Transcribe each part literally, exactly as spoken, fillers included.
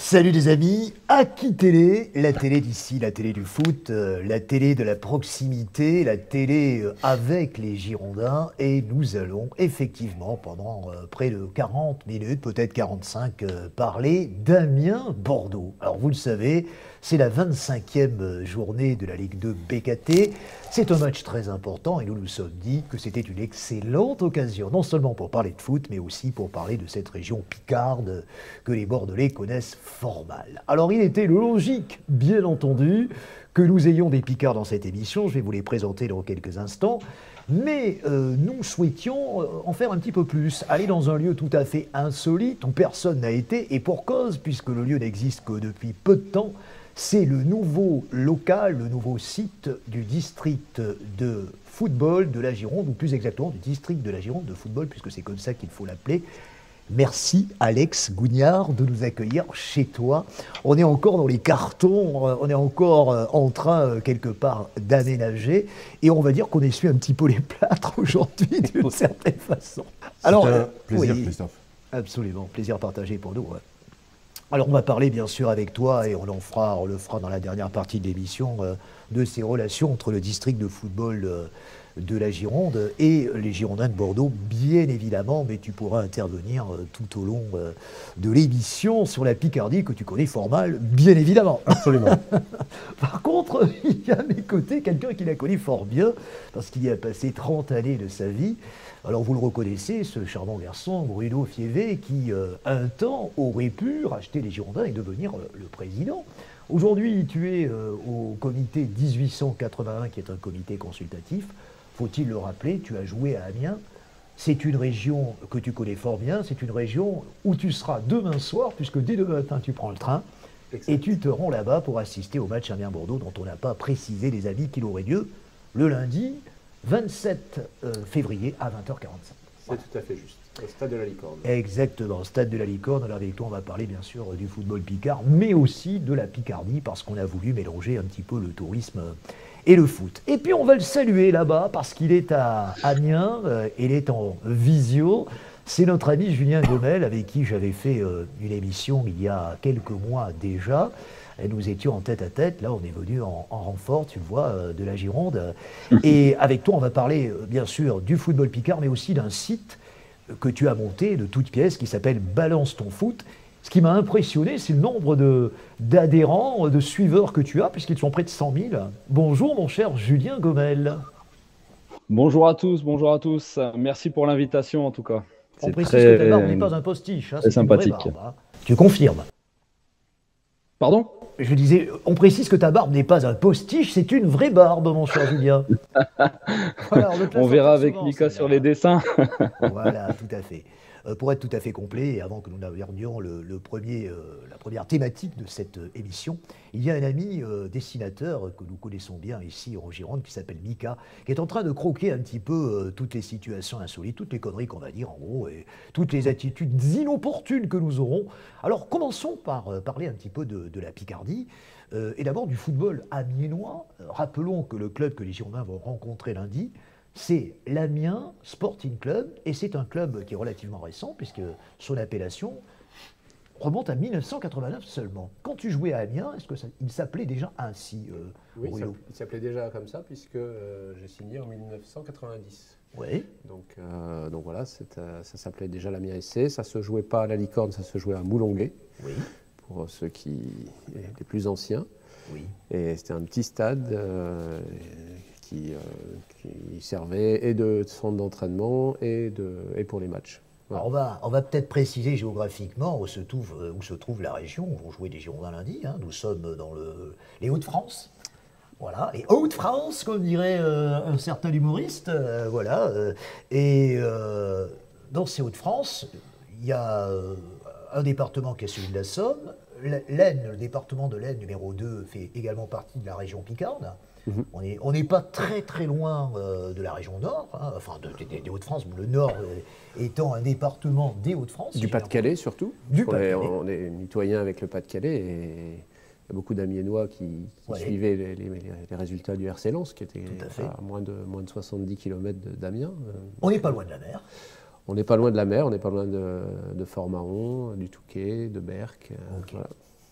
Salut les amis, Aki Télé, la télé d'ici, la télé du foot, euh, la télé de la proximité, la télé euh, avec les Girondins, et nous allons effectivement pendant euh, près de quarante minutes, peut-être quarante-cinq, euh, parler d'Amiens-Bordeaux. Alors vous le savez, c'est la vingt-cinquième journée de la Ligue deux B K T, c'est un match très important et nous nous sommes dit que c'était une excellente occasion, non seulement pour parler de foot, mais aussi pour parler de cette région picarde que les Bordelais connaissent fort mal. Alors il était logique, bien entendu, que nous ayons des Picards dans cette émission, je vais vous les présenter dans quelques instants, mais euh, nous souhaitions euh, en faire un petit peu plus, aller dans un lieu tout à fait insolite où personne n'a été, et pour cause, puisque le lieu n'existe que depuis peu de temps, c'est le nouveau local, le nouveau site du district de football de la Gironde, ou plus exactement du district de la Gironde de football, puisque c'est comme ça qu'il faut l'appeler. Merci Alex Gougnard de nous accueillir chez toi. On est encore dans les cartons, on est encore en train quelque part d'aménager et on va dire qu'on essuie un petit peu les plâtres aujourd'hui d'une certaine façon. Alors, un plaisir oui, Christophe. Absolument, plaisir partagé pour nous. Ouais. Alors on va parler bien sûr avec toi et on en fera, on le fera dans la dernière partie de l'émission euh, de ces relations entre le district de football euh, de la Gironde et les Girondins de Bordeaux, bien évidemment, mais tu pourras intervenir euh, tout au long euh, de l'émission sur la Picardie que tu connais fort mal, bien évidemment. Absolument. Par contre, il y a à mes côtés quelqu'un qui la connaît fort bien, parce qu'il y a passé trente années de sa vie. Alors vous le reconnaissez, ce charmant garçon, Bruno Fievé, qui euh, un temps aurait pu racheter les Girondins et devenir euh, le président. Aujourd'hui, tu es euh, au comité dix-huit cent quatre-vingt-un, qui est un comité consultatif. Faut-il le rappeler, tu as joué à Amiens. C'est une région que tu connais fort bien, c'est une région où tu seras demain soir, puisque dès demain matin, tu prends le train, exact, et tu te rends là-bas pour assister au match Amiens-Bordeaux, dont on n'a pas précisé, les amis, qu'il aurait lieu le lundi vingt-sept février à vingt heures quarante-cinq. C'est tout à fait juste, au stade de la Licorne. Exactement, stade de la Licorne. Alors avec toi, on va parler bien sûr du football picard, mais aussi de la Picardie, parce qu'on a voulu mélanger un petit peu le tourisme et le foot. Et puis on va le saluer là-bas, parce qu'il est à Amiens, euh, il est en visio. C'est notre ami Julien Gomel, avec qui j'avais fait euh, une émission il y a quelques mois déjà. Et nous étions en tête à tête, là on est venu en, en renfort, tu vois, euh, de la Gironde. Et avec toi, on va parler euh, bien sûr du football picard, mais aussi d'un site que tu as monté de toutes pièces qui s'appelle Balance ton foot. Ce qui m'a impressionné, c'est le nombre de, d'adhérents, de suiveurs que tu as, puisqu'ils sont près de cent mille. Bonjour mon cher Julien Gomel. Bonjour à tous, bonjour à tous. Merci pour l'invitation en tout cas. On précise très, que ta barbe n'est pas un postiche, hein, c'est sympathique. Une vraie barbe, hein. Tu confirmes? Pardon? Je disais, on précise que ta barbe n'est pas un postiche, c'est une vraie barbe, mon cher Julien. Voilà, on, on verra avec souvent, Mika sur les dessins. Voilà, tout à fait. Euh, pour être tout à fait complet, et avant que nous n'abordions le, le premier, euh, la première thématique de cette euh, émission, il y a un ami euh, dessinateur que nous connaissons bien ici en Gironde, qui s'appelle Mika, qui est en train de croquer un petit peu euh, toutes les situations insolites, toutes les conneries qu'on va dire en gros, et toutes les attitudes inopportunes que nous aurons. Alors commençons par euh, parler un petit peu de, de la Picardie, euh, et d'abord du football amiénois. Rappelons que le club que les Girondins vont rencontrer lundi, c'est l'Amiens Sporting Club, et c'est un club qui est relativement récent, puisque son appellation remonte à mille neuf cent quatre-vingt-neuf seulement. Quand tu jouais à Amiens, est-ce qu'il s'appelait déjà ainsi, euh, Oui, ça, il s'appelait déjà comme ça, puisque euh, j'ai signé en mille neuf cent quatre-vingt-dix. Oui. Donc, euh, donc voilà, euh, ça s'appelait déjà l'Amiens S C. Ça ne se jouait pas à la Licorne, ça se jouait à Moulonguet, oui, pour ceux qui, les plus anciens. Oui. Et c'était un petit stade euh, qui, euh, qui servait et de centre d'entraînement et, de, et pour les matchs. Voilà. Alors on va, on va peut-être préciser géographiquement où se trouve, où se trouve la région où vont jouer les Girondins lundi. Hein. Nous sommes dans le, les Hauts-de-France. Voilà, les Hauts-de-France, comme dirait euh, un certain humoriste. Euh, voilà. Euh, et euh, dans ces Hauts-de-France, il y a euh, un département qui est celui de la Somme. L'Aisne, le département de l'Aisne numéro deux, fait également partie de la région picarde. Mmh. On n'est on n'est pas très très loin euh, de la région nord, hein, enfin de, de, des Hauts-de-France, le nord euh, étant un département des Hauts-de-France. Du Pas-de-Calais surtout. Du Pas-de-Calais. On est mitoyen avec le Pas-de-Calais et il y a beaucoup d'Amiénois qui, qui ouais. suivaient les, les, les résultats du R C Lens, qui était à, à moins, de, moins de soixante-dix kilomètres d'Amiens. On n'est pas loin de la mer. On n'est pas loin de la mer, on n'est pas loin de, de Fort-Mahon, du Touquet, de Berck. Okay. Voilà.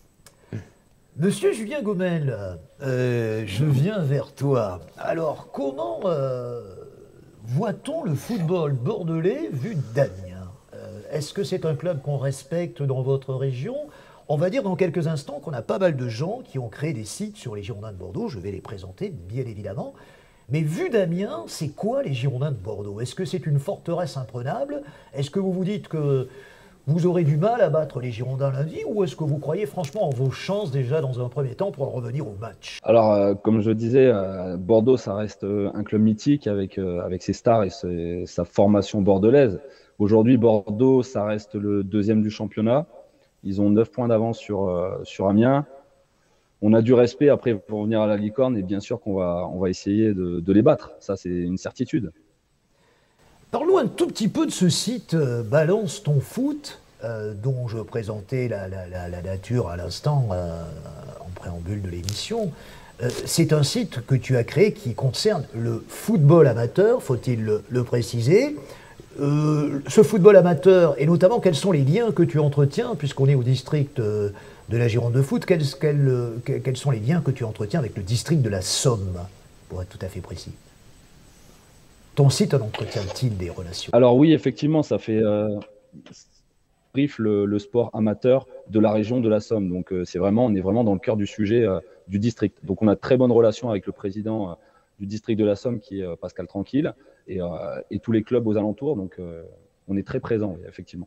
Monsieur Julien Gomel, euh, je viens vers toi. Alors, comment euh, voit-on le football bordelais vu d'Amiens? euh, Est-ce que c'est un club qu'on respecte dans votre région? On va dire dans quelques instants qu'on a pas mal de gens qui ont créé des sites sur les Girondins de Bordeaux. Je vais les présenter, bien évidemment. Mais vu d'Amiens, c'est quoi les Girondins de Bordeaux? Est-ce que c'est une forteresse imprenable? Est-ce que vous vous dites que vous aurez du mal à battre les Girondins lundi, ou est-ce que vous croyez franchement en vos chances déjà dans un premier temps pour en revenir au match? Alors, euh, comme je disais, euh, Bordeaux, ça reste euh, un club mythique avec, euh, avec ses stars et ses- sa formation bordelaise. Aujourd'hui, Bordeaux, ça reste le deuxième du championnat. Ils ont neuf points d'avance sur, euh, sur Amiens. On a du respect après pour revenir à la licorne et bien sûr qu'on va, on va essayer de, de les battre. Ça, c'est une certitude. Parlons un tout petit peu de ce site euh, Balance ton foot, euh, dont je présentais la, la- la- la nature à l'instant euh, en préambule de l'émission. Euh, c'est un site que tu as créé qui concerne le football amateur, faut-il le, le préciser. Euh, ce football amateur, et notamment quels sont les liens que tu entretiens, puisqu'on est au district euh, de la Gironde de foot, quels, quels, euh, quels- quels sont les liens que tu entretiens avec le district de la Somme, pour être tout à fait précis? Ton site en entretient-il des relations? Alors oui, effectivement, ça fait euh, brief le, le sport amateur de la région de la Somme. Donc euh, c'est vraiment, on est vraiment dans le cœur du sujet euh, du district. Donc on a de très bonnes relations avec le président euh, du district de la Somme, qui est euh, Pascal Tranquille, et, euh, et tous les clubs aux alentours. Donc euh, on est très présent, oui, effectivement.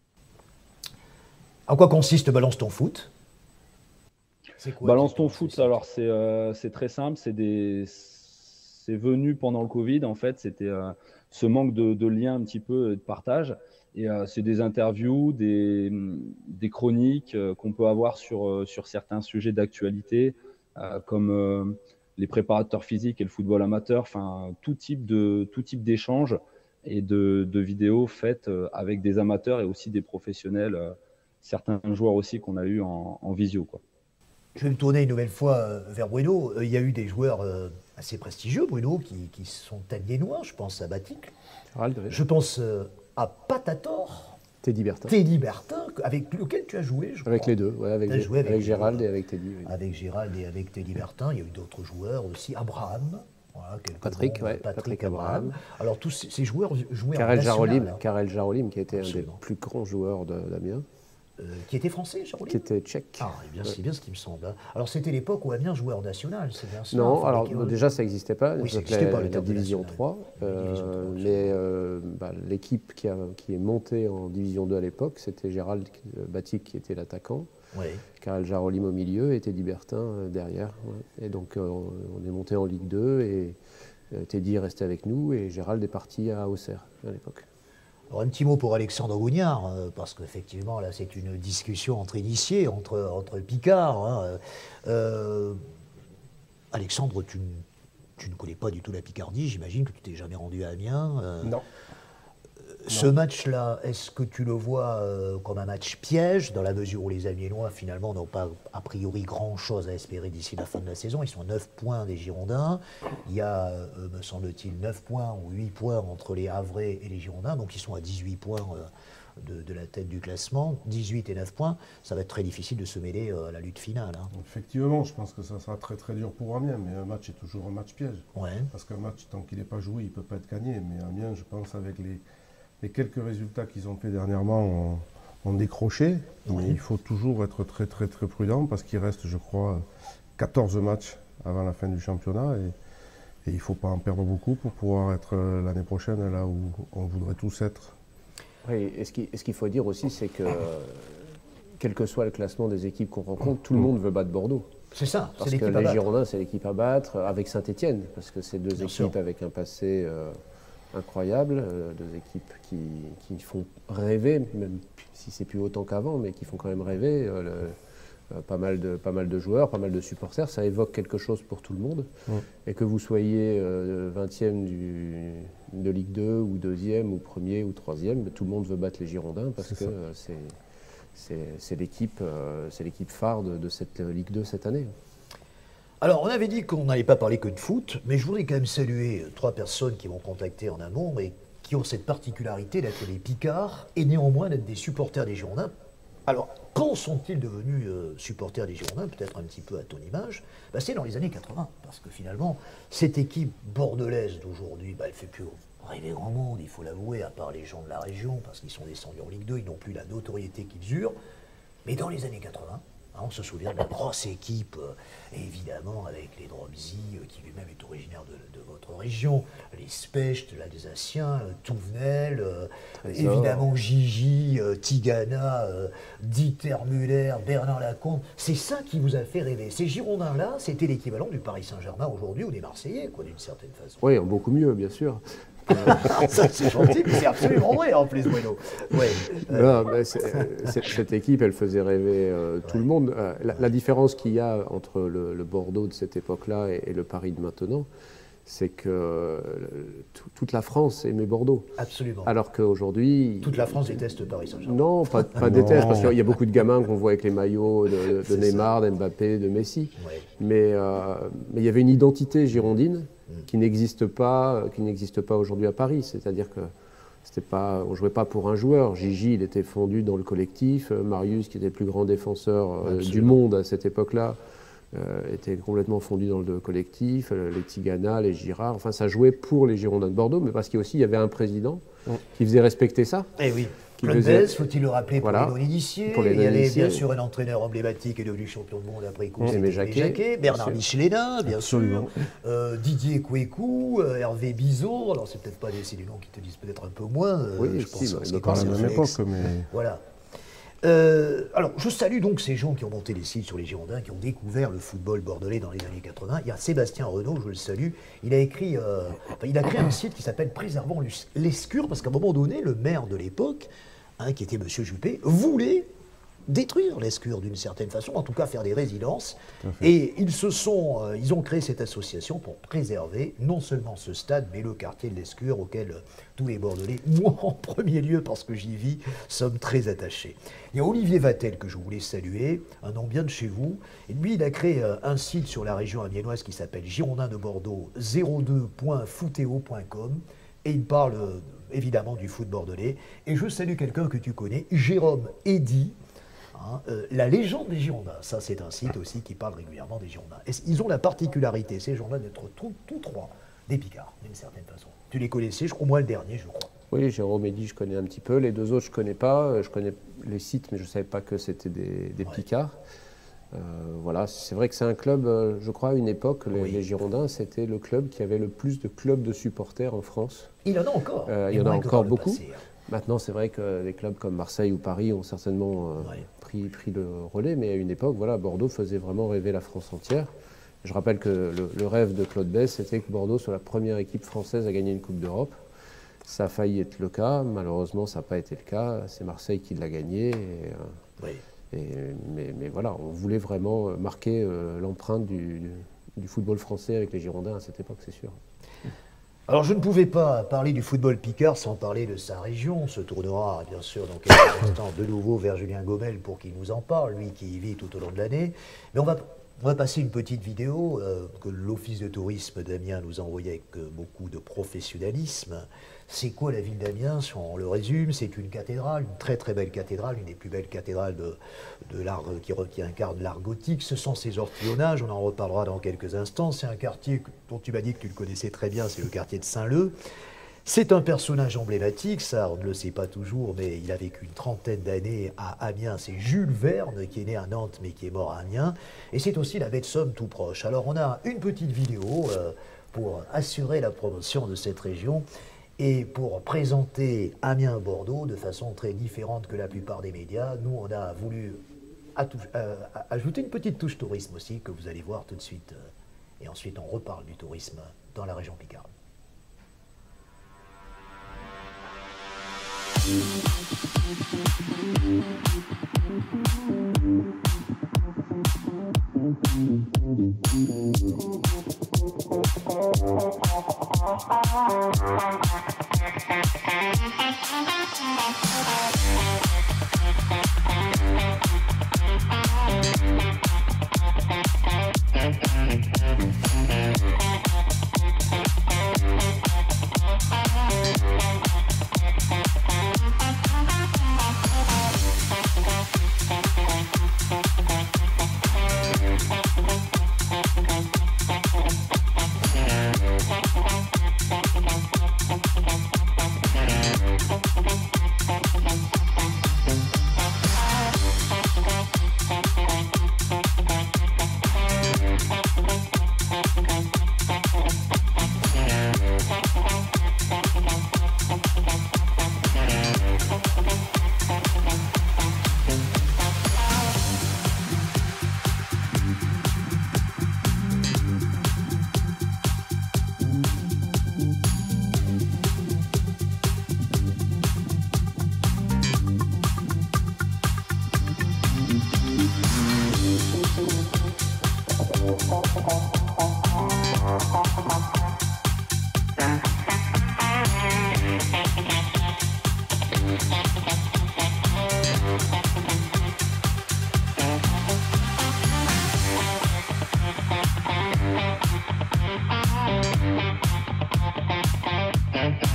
En quoi consiste Balance ton foot? C'est quoi Balance ton exactement ce foot, site? alors c'est euh, c'est très simple, c'est des c'est venu pendant le Covid en fait, c'était euh, ce manque de, de lien un petit peu de partage et euh, c'est des interviews, des, des chroniques euh, qu'on peut avoir sur, euh, sur certains sujets d'actualité euh, comme euh, les préparateurs physiques et le football amateur, enfin tout type de tout type d'échanges et de, de vidéos faites euh, avec des amateurs et aussi des professionnels, euh, certains joueurs aussi qu'on a eu en, en visio quoi. Je vais me tourner une nouvelle fois euh, vers Bruno. Euh, Il y a eu des joueurs euh, assez prestigieux, Bruno, qui, qui sont amiénois. Je pense à Batic. Gérald, oui. Je pense euh, à Patator, Teddy Bertin. Teddy Bertin, avec lequel tu as joué, je Avec crois. les deux, ouais, avec, T'as Gé- joué avec avec les Gérald deux. et avec Teddy. Oui. Avec Gérald et avec Teddy Bertin. Il y a eu d'autres joueurs aussi. Abraham. Voilà, quelques Patrick, noms, ouais, Patrick, Patrick Abraham. Abraham. Alors tous ces, ces joueurs jouaient en Karel national, Jarolim, hein, Karel Jarolim, qui était Absolument. un des plus grands joueurs de- d'Amiens, euh, qui était français, Jarolim. qui était tchèque. Ah, eh bien, Ouais. c'est bien ce qui me semble. hein. Alors c'était l'époque où Amiens jouait en national, c'est bien ça? Non, Enfin, alors avec- bon, déjà ça n'existait pas, Oui, ça donc n'existait la, pas, le la terme de division national. trois, La euh, division trois, mais euh, bah, l'équipe qui, a- qui est montée en division deux à l'époque, c'était Gérald euh, Batic qui était l'attaquant, Ouais. Karel Jarolim au milieu et Teddy Bertin euh, derrière. Ouais. Et donc euh, on est monté en Ligue deux et euh, Teddy est resté avec nous et Gérald est parti à Auxerre à l'époque. Alors un petit mot pour Alexandre Gougnard, euh, parce qu'effectivement là c'est une discussion entre initiés, entre, entre Picards. hein. Euh, Alexandre, tu, n- tu ne connais pas du tout la Picardie, j'imagine que tu t'es jamais rendu à Amiens. euh, Non. Ce match-là, est-ce que tu le vois euh, comme un match piège, dans la mesure où les Amiénois finalement n'ont pas a priori grand-chose à espérer d'ici la fin de la saison? Ils sont à neuf points des Girondins. Il y a, euh, me semble-t-il, neuf points ou huit points entre les Havrais et les Girondins, donc ils sont à dix-huit points euh, de, de la tête du classement. dix-huit et neuf points, ça va être très difficile de se mêler euh, à la lutte finale. hein. Effectivement, je pense que ça sera très très dur pour Amiens, mais un match est toujours un match piège. Ouais. Parce qu'un match, tant qu'il n'est pas joué, il ne peut pas être gagné. Mais Amiens, je pense, avec les, les quelques résultats qu'ils ont fait dernièrement, ont, ont décroché. Oui. Mais il faut toujours être très très très prudent parce qu'il reste, je crois, quatorze matchs avant la fin du championnat. Et, et il ne faut pas en perdre beaucoup pour pouvoir être euh, l'année prochaine là où on voudrait tous être. Oui, et ce qui- et ce qu'il faut dire aussi, c'est que quel que soit le classement des équipes qu'on rencontre, tout le monde veut battre Bordeaux. C'est ça, c'est Parce que l'équipe à les battre. Girondins, c'est l'équipe à battre, avec Saint-Etienne, parce que c'est deux Bien équipes sûr. avec un passé euh, incroyable, euh, deux équipes qui, qui font rêver, même si c'est plus autant qu'avant, mais qui font quand même rêver. euh, le- euh, pas, mal de, pas mal de joueurs, pas mal de supporters, ça évoque quelque chose pour tout le monde. Mm. Et que vous soyez euh, vingtième du, de Ligue deux, ou deuxième, ou premier, ou troisième, tout le monde veut battre les Girondins, parce C'est que ça. euh, c'est c'est- c'est l'équipe euh, c'est l'équipe phare de, de cette euh, Ligue deux cette année. Alors, on avait dit qu'on n'allait pas parler que de foot, mais je voudrais quand même saluer euh, trois personnes qui m'ont contacté en amont et qui ont cette particularité d'être des Picards et néanmoins d'être des supporters des Girondins Alors, quand sont-ils devenus euh, supporters des Girondins, peut-être un petit peu à ton image? Bah, c'est dans les années quatre-vingts, parce que finalement, cette équipe bordelaise d'aujourd'hui, bah, elle ne fait plus rêver grand monde, il faut l'avouer, à part les gens de la région, parce qu'ils sont descendus en Ligue deux, ils n'ont plus la notoriété qu'ils eurent. Mais dans les années quatre-vingts, hein, on se souvient de la grosse équipe, euh, évidemment, avec les Dromzy, euh, qui lui-même est originaire de, de votre région, les Specht, l'Alsacien, euh, Touvenel, euh, évidemment Gigi, euh, Tigana, euh, Dieter Müller, Bernard Lacombe. C'est ça qui vous a fait rêver. Ces Girondins-là, c'était l'équivalent du Paris Saint-Germain aujourd'hui ou des Marseillais, quoi, d'une certaine façon. Oui, beaucoup mieux, bien sûr. Ça, c'est gentil, mais c'est absolument vrai en plus, Bueno. Ouais. Euh, non, mais c'est, c'est, cette équipe, elle faisait rêver euh, tout ouais. le monde. Euh, la, la différence qu'il y a entre le, le Bordeaux de cette époque-là et, et le Paris de maintenant, c'est que euh, tout, toute la France aimait Bordeaux. Absolument. Alors qu'aujourd'hui... Toute la France déteste Paris Saint-Germain. Non, pas, pas déteste, parce qu'il y a beaucoup de gamins qu'on voit avec les maillots de, de Neymar, d'Mbappé, de Messi. Ouais. Mais, euh, mais il y avait une identité girondine qui n'existe pas, qui n'existe pas aujourd'hui à Paris. C'est-à-dire que c'était pas, on ne jouait pas pour un joueur. Gigi, il était fondu dans le collectif. Marius, qui était le plus grand défenseur euh, du monde à cette époque-là, euh, était complètement fondu dans le collectif. Les Tigana, les Girard, enfin ça jouait pour les Girondins de Bordeaux, mais parce qu'il aussi, il y avait un président mmh. qui faisait respecter ça. Eh oui. Claude Besse, faut-il le rappeler, pour voilà. les non-initiés. Pour les il y avait non-initiés. bien sûr un entraîneur emblématique et devenu champion du monde après coup, mmh. c'était Jacquet. Jacquet, Bernard Michelena, bien Absolument. sûr, euh, Didier Kouékou, euh, Hervé Bizot, alors c'est peut-être pas des, c'est des noms qui te disent peut-être un peu moins, euh, oui, je si, pense. Bah, pas à la même époque, mais... Voilà. Euh, alors, je salue donc ces gens qui ont monté les sites sur les Girondins, qui ont découvert le football bordelais dans les années quatre-vingts. Il y a Sébastien Renaud, je le salue, il a écrit, euh, enfin, il a créé un site qui s'appelle Préservons l'Escure, parce qu'à un moment donné, le maire de l'époque, hein, qui était M. Juppé, voulait détruire l'Escure d'une certaine façon, en tout cas faire des résidences. Et ils se sont, euh, ils ont créé cette association pour préserver non seulement ce stade, mais le quartier de l'Escure auquel euh, tous les Bordelais, moi en premier lieu parce que j'y vis, sommes très attachés. Il y a Olivier Vattel que je voulais saluer, un nom bien de chez vous. Et lui, il a créé euh, un site sur la région amiénoise qui s'appelle Girondins de Bordeaux zéro deux point footeo point com et il parle euh, évidemment du foot bordelais. Et je salue quelqu'un que tu connais, Jérôme Eddy. Hein, euh, la légende des Girondins, ça c'est un site aussi qui parle régulièrement des Girondins. Et ils ont la particularité, ces gens-là, d'être tous tout trois des Picards, d'une certaine façon. Tu les connaissais, au moins le dernier, je crois. Oui, Jérôme Eddy, je connais un petit peu. Les deux autres, je ne connais pas. Je connais les sites, mais je ne savais pas que c'était des, des ouais. Picards. Euh, voilà, c'est vrai que c'est un club, euh, je crois, à une époque, les, oui. les Girondins, c'était le club qui avait le plus de clubs de supporters en France. Il en a encore. Euh, il y en a encore beaucoup. Passé, hein. Maintenant, c'est vrai que les clubs comme Marseille ou Paris ont certainement euh, ouais. pris, pris le relais, mais à une époque, voilà, Bordeaux faisait vraiment rêver la France entière. Je rappelle que le, le rêve de Claude Besse, c'était que Bordeaux soit la première équipe française à gagner une Coupe d'Europe. Ça a failli être le cas, malheureusement, ça n'a pas été le cas. C'est Marseille qui l'a gagné. Et, euh, oui. et, mais, mais voilà, on voulait vraiment marquer euh, l'empreinte du, du, du football français avec les Girondins à cette époque, c'est sûr. Alors je ne pouvais pas parler du football picard sans parler de sa région. On se tournera bien sûr dans quelques instants de nouveau vers Julien Gomel pour qu'il nous en parle, lui qui y vit tout au long de l'année. Mais on va, on va passer une petite vidéo euh, que l'Office de tourisme d'Amiens nous a envoyée avec euh, beaucoup de professionnalisme. C'est quoi la ville d'Amiens? On le résume, c'est une cathédrale, une très très belle cathédrale, une des plus belles cathédrales de, de l'art qui, qui incarne l'art gothique. Ce sont ses ortillonnages, on en reparlera dans quelques instants. C'est un quartier dont tu m'as dit que tu le connaissais très bien, c'est le quartier de Saint-Leu. C'est un personnage emblématique, ça on ne le sait pas toujours, mais il a vécu une trentaine d'années à Amiens. C'est Jules Verne qui est né à Nantes mais qui est mort à Amiens. Et c'est aussi la baie de Somme tout proche. Alors on a une petite vidéo euh, pour assurer la promotion de cette région. Et pour présenter Amiens-Bordeaux de façon très différente que la plupart des médias, nous on a voulu euh, ajouter une petite touche tourisme aussi que vous allez voir tout de suite. Et ensuite on reparle du tourisme dans la région Picarde.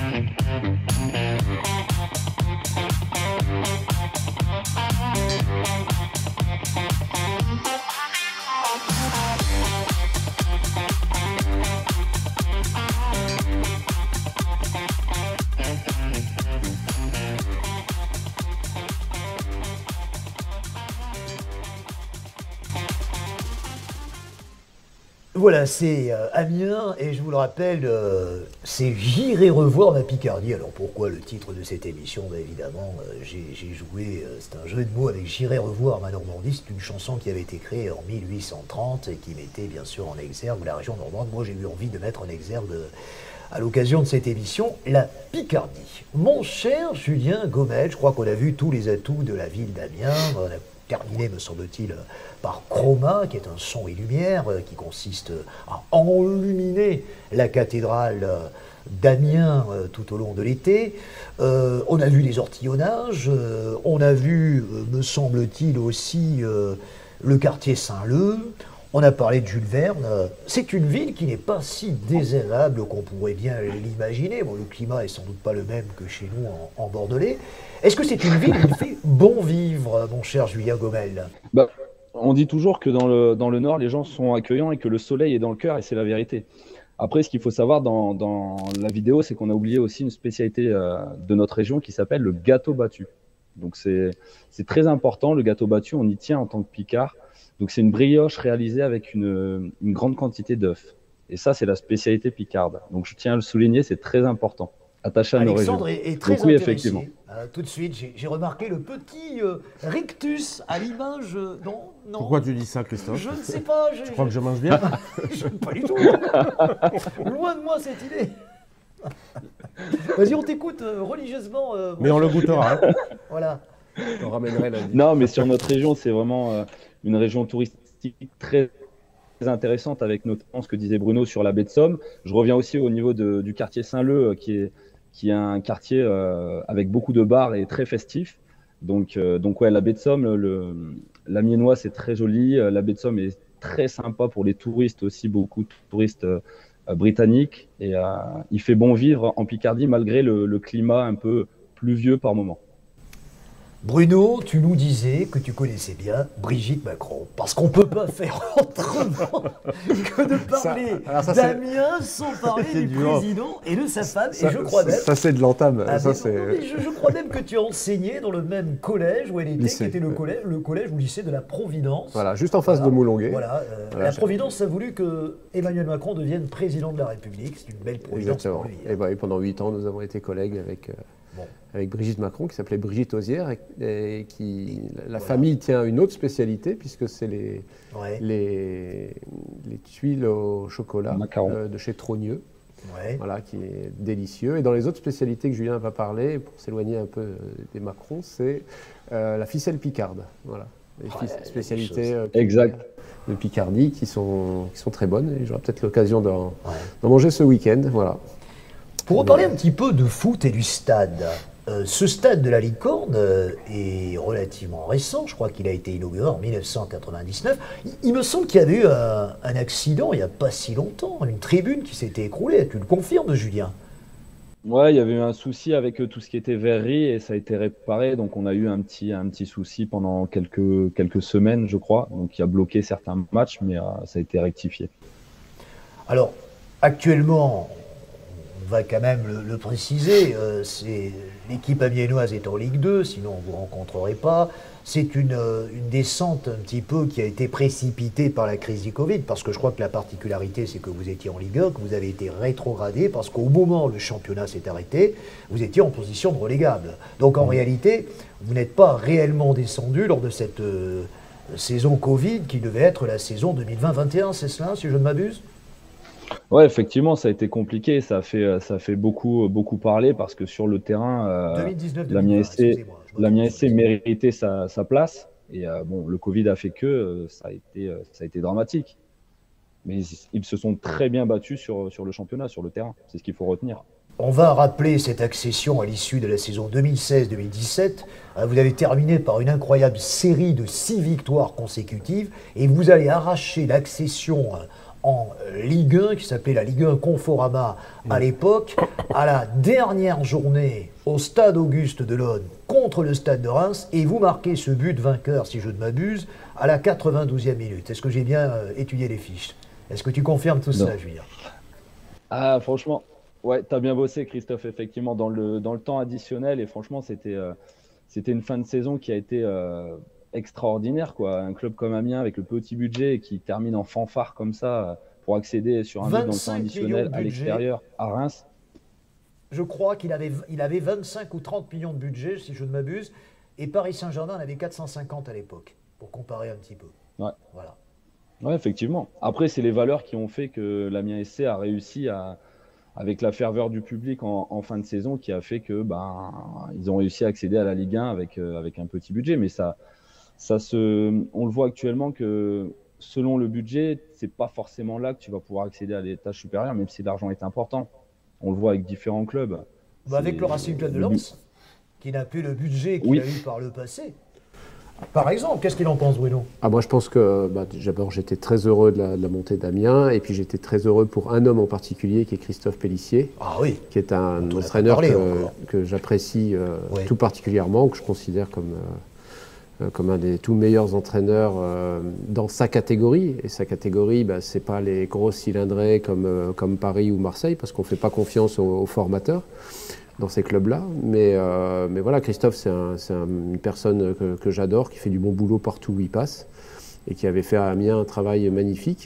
Voilà, c'est euh, Amiens, et je vous le rappelle, euh, c'est J'irai revoir ma Picardie. Alors pourquoi le titre de cette émission? Bah, évidemment, euh, j'ai joué, euh, c'est un jeu de mots avec J'irai revoir ma Normandie. C'est une chanson qui avait été créée en mille huit cent trente et qui mettait bien sûr en exergue la région normande. Moi, j'ai eu envie de mettre en exergue, euh, à l'occasion de cette émission, la Picardie. Mon cher Julien Gomel, je crois qu'on a vu tous les atouts de la ville d'Amiens. On a terminé, me semble-t-il, par Chroma, qui est un son et lumière, euh, qui consiste à enluminer la cathédrale euh, d'Amiens euh, tout au long de l'été. Euh, on a vu les ortillonnages, euh, on a vu, euh, me semble-t-il, aussi euh, le quartier Saint-Leu, on a parlé de Jules Verne. C'est une ville qui n'est pas si désagréable qu'on pourrait bien l'imaginer. Bon, le climat est sans doute pas le même que chez nous en, en Bordelais. Est-ce que c'est une ville où il fait bon vivre, mon cher Julien Gomel? Bah, on dit toujours que dans le, dans le Nord, les gens sont accueillants et que le soleil est dans le cœur, et c'est la vérité. Après, ce qu'il faut savoir dans, dans la vidéo, c'est qu'on a oublié aussi une spécialité euh, de notre région qui s'appelle le gâteau battu. Donc c'est très important, le gâteau battu, on y tient en tant que Picard. Donc c'est une brioche réalisée avec une, une grande quantité d'œufs. Et ça, c'est la spécialité picarde. Donc je tiens à le souligner, c'est très important. Attaché à nos régions. Alexandre est, est très Donc, oui, intéressé. effectivement. Euh, tout de suite, j'ai remarqué le petit euh, rictus à l'image. Euh, non, non. Pourquoi tu dis ça, Christophe? Je ne sais pas. Je, Tu crois que je mange bien? je, Pas du tout. Loin de moi cette idée. Vas-y, on t'écoute euh, religieusement. Euh, Mais on le goûtera. Hein. Voilà. On ramènerait la vie. Non, mais sur notre région, c'est vraiment euh, une région touristique très intéressante, avec notamment ce que disait Bruno sur la baie de Somme. Je reviens aussi au niveau de, du quartier Saint-Leu, qui est, qui est un quartier euh, avec beaucoup de bars et très festif. Donc, euh, donc ouais, la baie de Somme, le, l'Amiénois, c'est très joli. La baie de Somme est très sympa pour les touristes aussi, beaucoup de touristes euh, britanniques. Et euh, il fait bon vivre en Picardie, malgré le, le climat un peu pluvieux par moment. Bruno, tu nous disais que tu connaissais bien Brigitte Macron, parce qu'on ne peut pas faire autrement que de parler d'Amiens sans parler du dur. président et de sa femme. Ça, et je crois même, ça c'est de l'entame. ah, Ça, mais c'est- non, mais je, je crois même que tu as enseigné dans le même collège où elle était, Lycée. qui était le collège, le collège ou lycée de la Providence. Voilà, juste en face Voilà. de Moulonguet. Voilà, euh, Voilà, la j'ai- Providence a voulu que Emmanuel Macron devienne président de la République. C'est une belle Providence Exactement. pour lui. Et, ben, et pendant huit ans, nous avons été collègues avec, euh, Bon. avec Brigitte Macron, qui s'appelait Brigitte Osière, et, et qui, la Voilà. famille tient une autre spécialité, puisque c'est les, Ouais, les, les tuiles au chocolat Macarons. euh, de chez Trogneux, ouais. voilà, qui est délicieux. Et dans les autres spécialités que Julien va parler, pour s'éloigner un peu euh, des Macron, c'est euh, la ficelle picarde. Voilà. Les Ouais, fis- des spécialités euh, Exact. de Picardie qui sont, qui sont très bonnes, et j'aurai peut-être l'occasion d'en Ouais. d'en manger ce week-end. Voilà. Pour reparler un petit peu de foot et du stade, euh, ce stade de la Licorne euh, est relativement récent. Je crois qu'il a été inauguré en mille neuf cent quatre-vingt-dix-neuf. Il, il me semble qu'il y avait eu un, un accident il n'y a pas si longtemps, une tribune qui s'était écroulée. Tu le confirmes, Julien? Ouais, il y avait eu un souci avec euh, tout ce qui était verrerie et ça a été réparé. Donc, on a eu un petit, un petit souci pendant quelques, quelques semaines, je crois. Donc, qui a bloqué certains matchs, mais euh, ça a été rectifié. Alors, actuellement, on va quand même le, le préciser, euh, c'est l'équipe amiénoise est en Ligue deux, sinon on ne vous rencontrerez pas. C'est une, euh, une descente un petit peu qui a été précipitée par la crise du Covid, parce que je crois que la particularité, c'est que vous étiez en Ligue un, que vous avez été rétrogradé, parce qu'au moment où le championnat s'est arrêté, vous étiez en position de relégable. Donc en réalité, vous n'êtes pas réellement descendu lors de cette euh, saison Covid, qui devait être la saison deux mille vingt vingt et un, c'est cela, si je ne m'abuse? Ouais, effectivement, ça a été compliqué. Ça a fait, ça a fait beaucoup, beaucoup parler parce que sur le terrain, euh, deux mille dix-neuf deux l'Amiens mille vingt, S C, excusez-moi, je me l'Amiens trompe. S C méritait sa, sa place. Et euh, bon, le Covid a fait que euh, ça a été, euh, ça a été dramatique. Mais ils, ils se sont très bien battus sur, sur le championnat, sur le terrain. C'est ce qu'il faut retenir. On va rappeler cette accession à l'issue de la saison deux mille seize deux mille dix-sept. Euh, Vous avez terminé par une incroyable série de six victoires consécutives et vous allez arracher l'accession euh, en Ligue un, qui s'appelait la Ligue un Conforama à l'époque, à la dernière journée au stade Auguste Delaune contre le stade de Reims, et vous marquez ce but vainqueur, si je ne m'abuse, à la quatre-vingt-douzième minute. Est-ce que j'ai bien euh, étudié les fiches? Est-ce que tu confirmes tout Non. ça, Julien? Ah, franchement, ouais, t'as bien bossé, Christophe, effectivement, dans le, dans le temps additionnel. Et franchement, c'était euh, c'était une fin de saison qui a été euh, extraordinaire, quoi. Un club comme Amiens, avec le petit budget, qui termine en fanfare comme ça, euh, pour accéder sur un but dans le temps vingt-cinq millions additionnel de à budget. l'extérieur, à Reims. Je crois qu'il avait, il avait vingt-cinq ou trente millions de budget, si je ne m'abuse, et Paris Saint-Germain en avait quatre cent cinquante à l'époque, pour comparer un petit peu. Ouais. Voilà. Ouais, effectivement. Après, c'est les valeurs qui ont fait que l'Amiens S C a réussi à, avec la ferveur du public en, en fin de saison, qui a fait que ben, ils ont réussi à accéder à la Ligue un avec, euh, avec un petit budget. Mais ça, ça se, on le voit actuellement que selon le budget, c'est pas forcément là que tu vas pouvoir accéder à l'étage supérieur, même si l'argent est important. On le voit avec différents clubs. Bah, avec C'est- le Racing Club de le but- Lens, qui n'a plus le budget qu'il Oui. a eu par le passé. Par exemple, qu'est-ce qu'il en pense, Bruno? Ah, moi, je pense que bah, d'abord, j'étais très heureux de la, de la montée d'Amiens, et puis j'étais très heureux pour un homme en particulier, qui est Christophe Pélissier, Ah oui, qui est un On en a pas entraîneur parlé que, encore. que j'apprécie euh, Ouais. tout particulièrement, que je considère comme, euh, euh, comme un des tout meilleurs entraîneurs euh, dans sa catégorie. Et sa catégorie, bah, ce n'est pas les gros cylindrés comme, euh, comme Paris ou Marseille, parce qu'on ne fait pas confiance aux, aux formateurs dans ces clubs-là. Mais, euh, mais voilà, Christophe, c'est un, c'est un- une personne que, que j'adore, qui fait du bon boulot partout où il passe, et qui avait fait à Amiens un travail magnifique,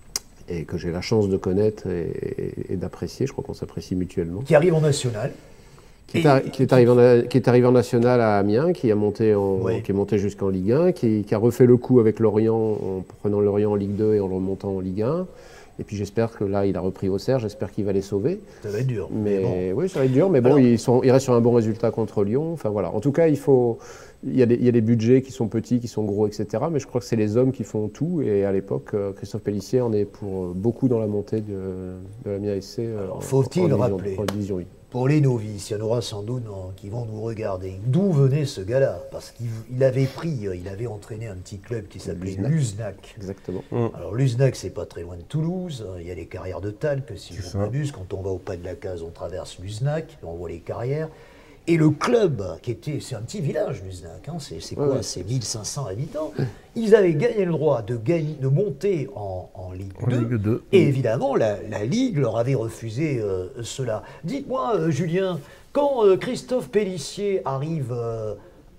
et que j'ai la chance de connaître et, et- et d'apprécier. Je crois qu'on s'apprécie mutuellement. qui arrive en national. Qui est, Et- arri- qui est arrivé en, qui est arrivé en national à Amiens, qui, a monté en- Oui. qui est monté jusqu'en Ligue un, qui, qui a refait le coup avec Lorient en prenant Lorient en Ligue deux et en le remontant en Ligue un. Et puis j'espère que là, il a repris Auxerre, j'espère qu'il va les sauver. Ça va être dur. Mais bon. oui, ça va être dur, mais bon, Alors- ils, sont, ils restent sur un bon résultat contre Lyon. Enfin voilà. En tout cas, il faut. Il y, a des, il y a des budgets qui sont petits, qui sont gros, et cetera. Mais je crois que c'est les hommes qui font tout. Et à l'époque, euh, Christophe Pélissier en est pour euh, beaucoup dans la montée de, de l'Amiens S C. euh, Alors, en- faut-il en division- rappeler en division un. Pour les novices, il y en aura sans doute non, qui vont nous regarder. D'où venait ce gars-là? Parce qu'il il avait pris, euh, il avait entraîné un petit club qui s'appelait Luznac. Luznac. Exactement. Alors Luznac, c'est pas très loin de Toulouse. Il y a les carrières de Talc, si je C'est ne ça. m'abuse. Quand on va au pas de la case, on traverse Luznac, on voit les carrières. Et le club, qui était, c'est un petit village, Luznac, hein, c'est c'est quoi? Ouais, ouais. C'est mille cinq cents habitants. Ils avaient gagné le droit de, gagner, de monter en, en Ligue En deux. Ligue deux. Et évidemment, la, la Ligue leur avait refusé euh, cela. Dites-moi, euh, Julien, quand euh, Christophe Pélissier arrive euh,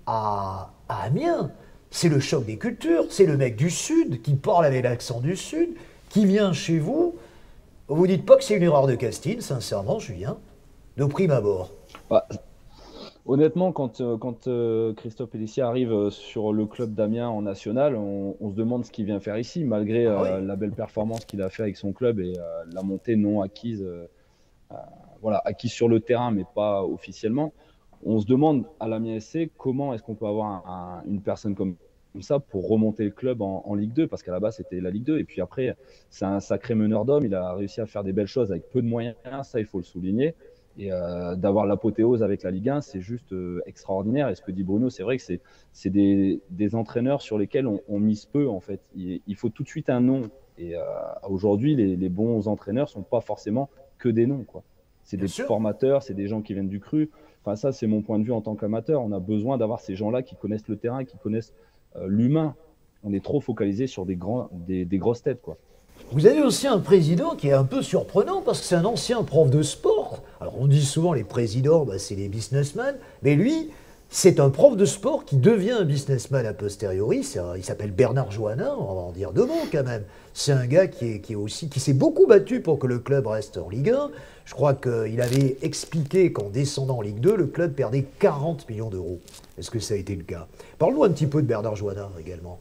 à, à Amiens, c'est le choc des cultures, c'est le mec du Sud qui parle avec l'accent du Sud, qui vient chez vous. Vous dites pas que c'est une erreur de casting, sincèrement, Julien, de prime abord. Bah, honnêtement, quand, euh, quand euh, Christophe Pélissier arrive euh, sur le club d'Amiens en national, on, on se demande ce qu'il vient faire ici, malgré Ah euh, oui. la belle performance qu'il a fait avec son club et euh, la montée non acquise, euh, euh, voilà, acquise sur le terrain, mais pas officiellement. On se demande à l'Amiens S C comment est-ce qu'on peut avoir un- un- une personne comme ça pour remonter le club en, en Ligue deux, parce qu'à la base c'était la Ligue deux, et puis après c'est un sacré meneur d'hommes, il a réussi à faire des belles choses avec peu de moyens, ça il faut le souligner. Et euh, d'avoir l'apothéose avec la Ligue un, c'est juste euh, extraordinaire. Et ce que dit Bruno, c'est vrai que c'est c'est des, des entraîneurs sur lesquels on, on mise peu, en fait. Il, il faut tout de suite un nom. Et euh, aujourd'hui, les, les bons entraîneurs sont pas forcément que des noms, quoi. C'est Bien des sûr. formateurs, c'est des gens qui viennent du cru. Enfin, ça, c'est mon point de vue en tant qu'amateur. On a besoin d'avoir ces gens-là qui connaissent le terrain, qui connaissent euh, l'humain. On est trop focalisé sur des, grands, des, des grosses têtes, quoi. Vous avez aussi un président qui est un peu surprenant parce que c'est un ancien prof de sport. Alors on dit souvent les présidents, bah, c'est les businessmen, mais lui, c'est un prof de sport qui devient un businessman a posteriori. C'est un- il s'appelle Bernard Joannin, on va en dire deux mots quand même. C'est un gars qui, est, qui, est aussi, qui s'est beaucoup battu pour que le club reste en Ligue un. Je crois qu'il avait expliqué qu'en descendant en Ligue deux, le club perdait quarante millions d'euros. Est-ce que ça a été le cas? Parle-nous un petit peu de Bernard Joannin également.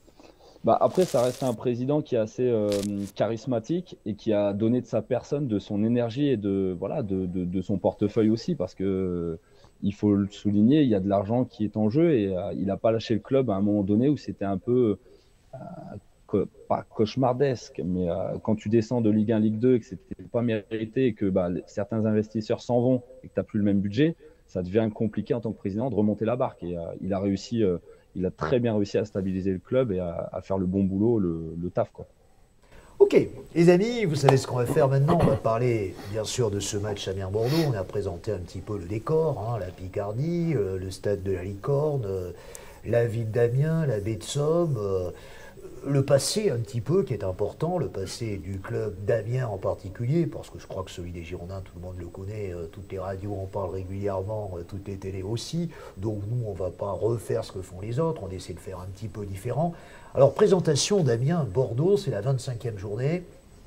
Bah après, ça reste un président qui est assez euh, charismatique et qui a donné de sa personne, de son énergie et de, voilà, de, de, de son portefeuille aussi, parce que euh, il faut le souligner, il y a de l'argent qui est en jeu et euh, il n'a pas lâché le club à un moment donné où c'était un peu, euh, co- pas cauchemardesque, mais euh, quand tu descends de Ligue un, Ligue deux et que c'était pas mérité et que bah, les- certains investisseurs s'en vont et que tu n'as plus le même budget, ça devient compliqué en tant que président de remonter la barque. Et euh, il a réussi. Euh, il a très bien réussi à stabiliser le club et à, à faire le bon boulot, le, le taf, quoi. Ok, les amis, vous savez ce qu'on va faire maintenant. On va parler bien sûr de ce match Amiens-Bordeaux. On a présenté un petit peu le décor, hein, la Picardie, euh, le stade de la Licorne, euh, la ville d'Amiens, la baie de Somme, euh, le passé un petit peu qui est important, le passé du club d'Amiens en particulier, parce que je crois que celui des Girondins, tout le monde le connaît, euh, toutes les radios en parlent régulièrement, euh, toutes les télés aussi. Donc nous, on ne va pas refaire ce que font les autres, on essaie de faire un petit peu différent. Alors, présentation d'Amiens-Bordeaux, c'est la vingt-cinquième journée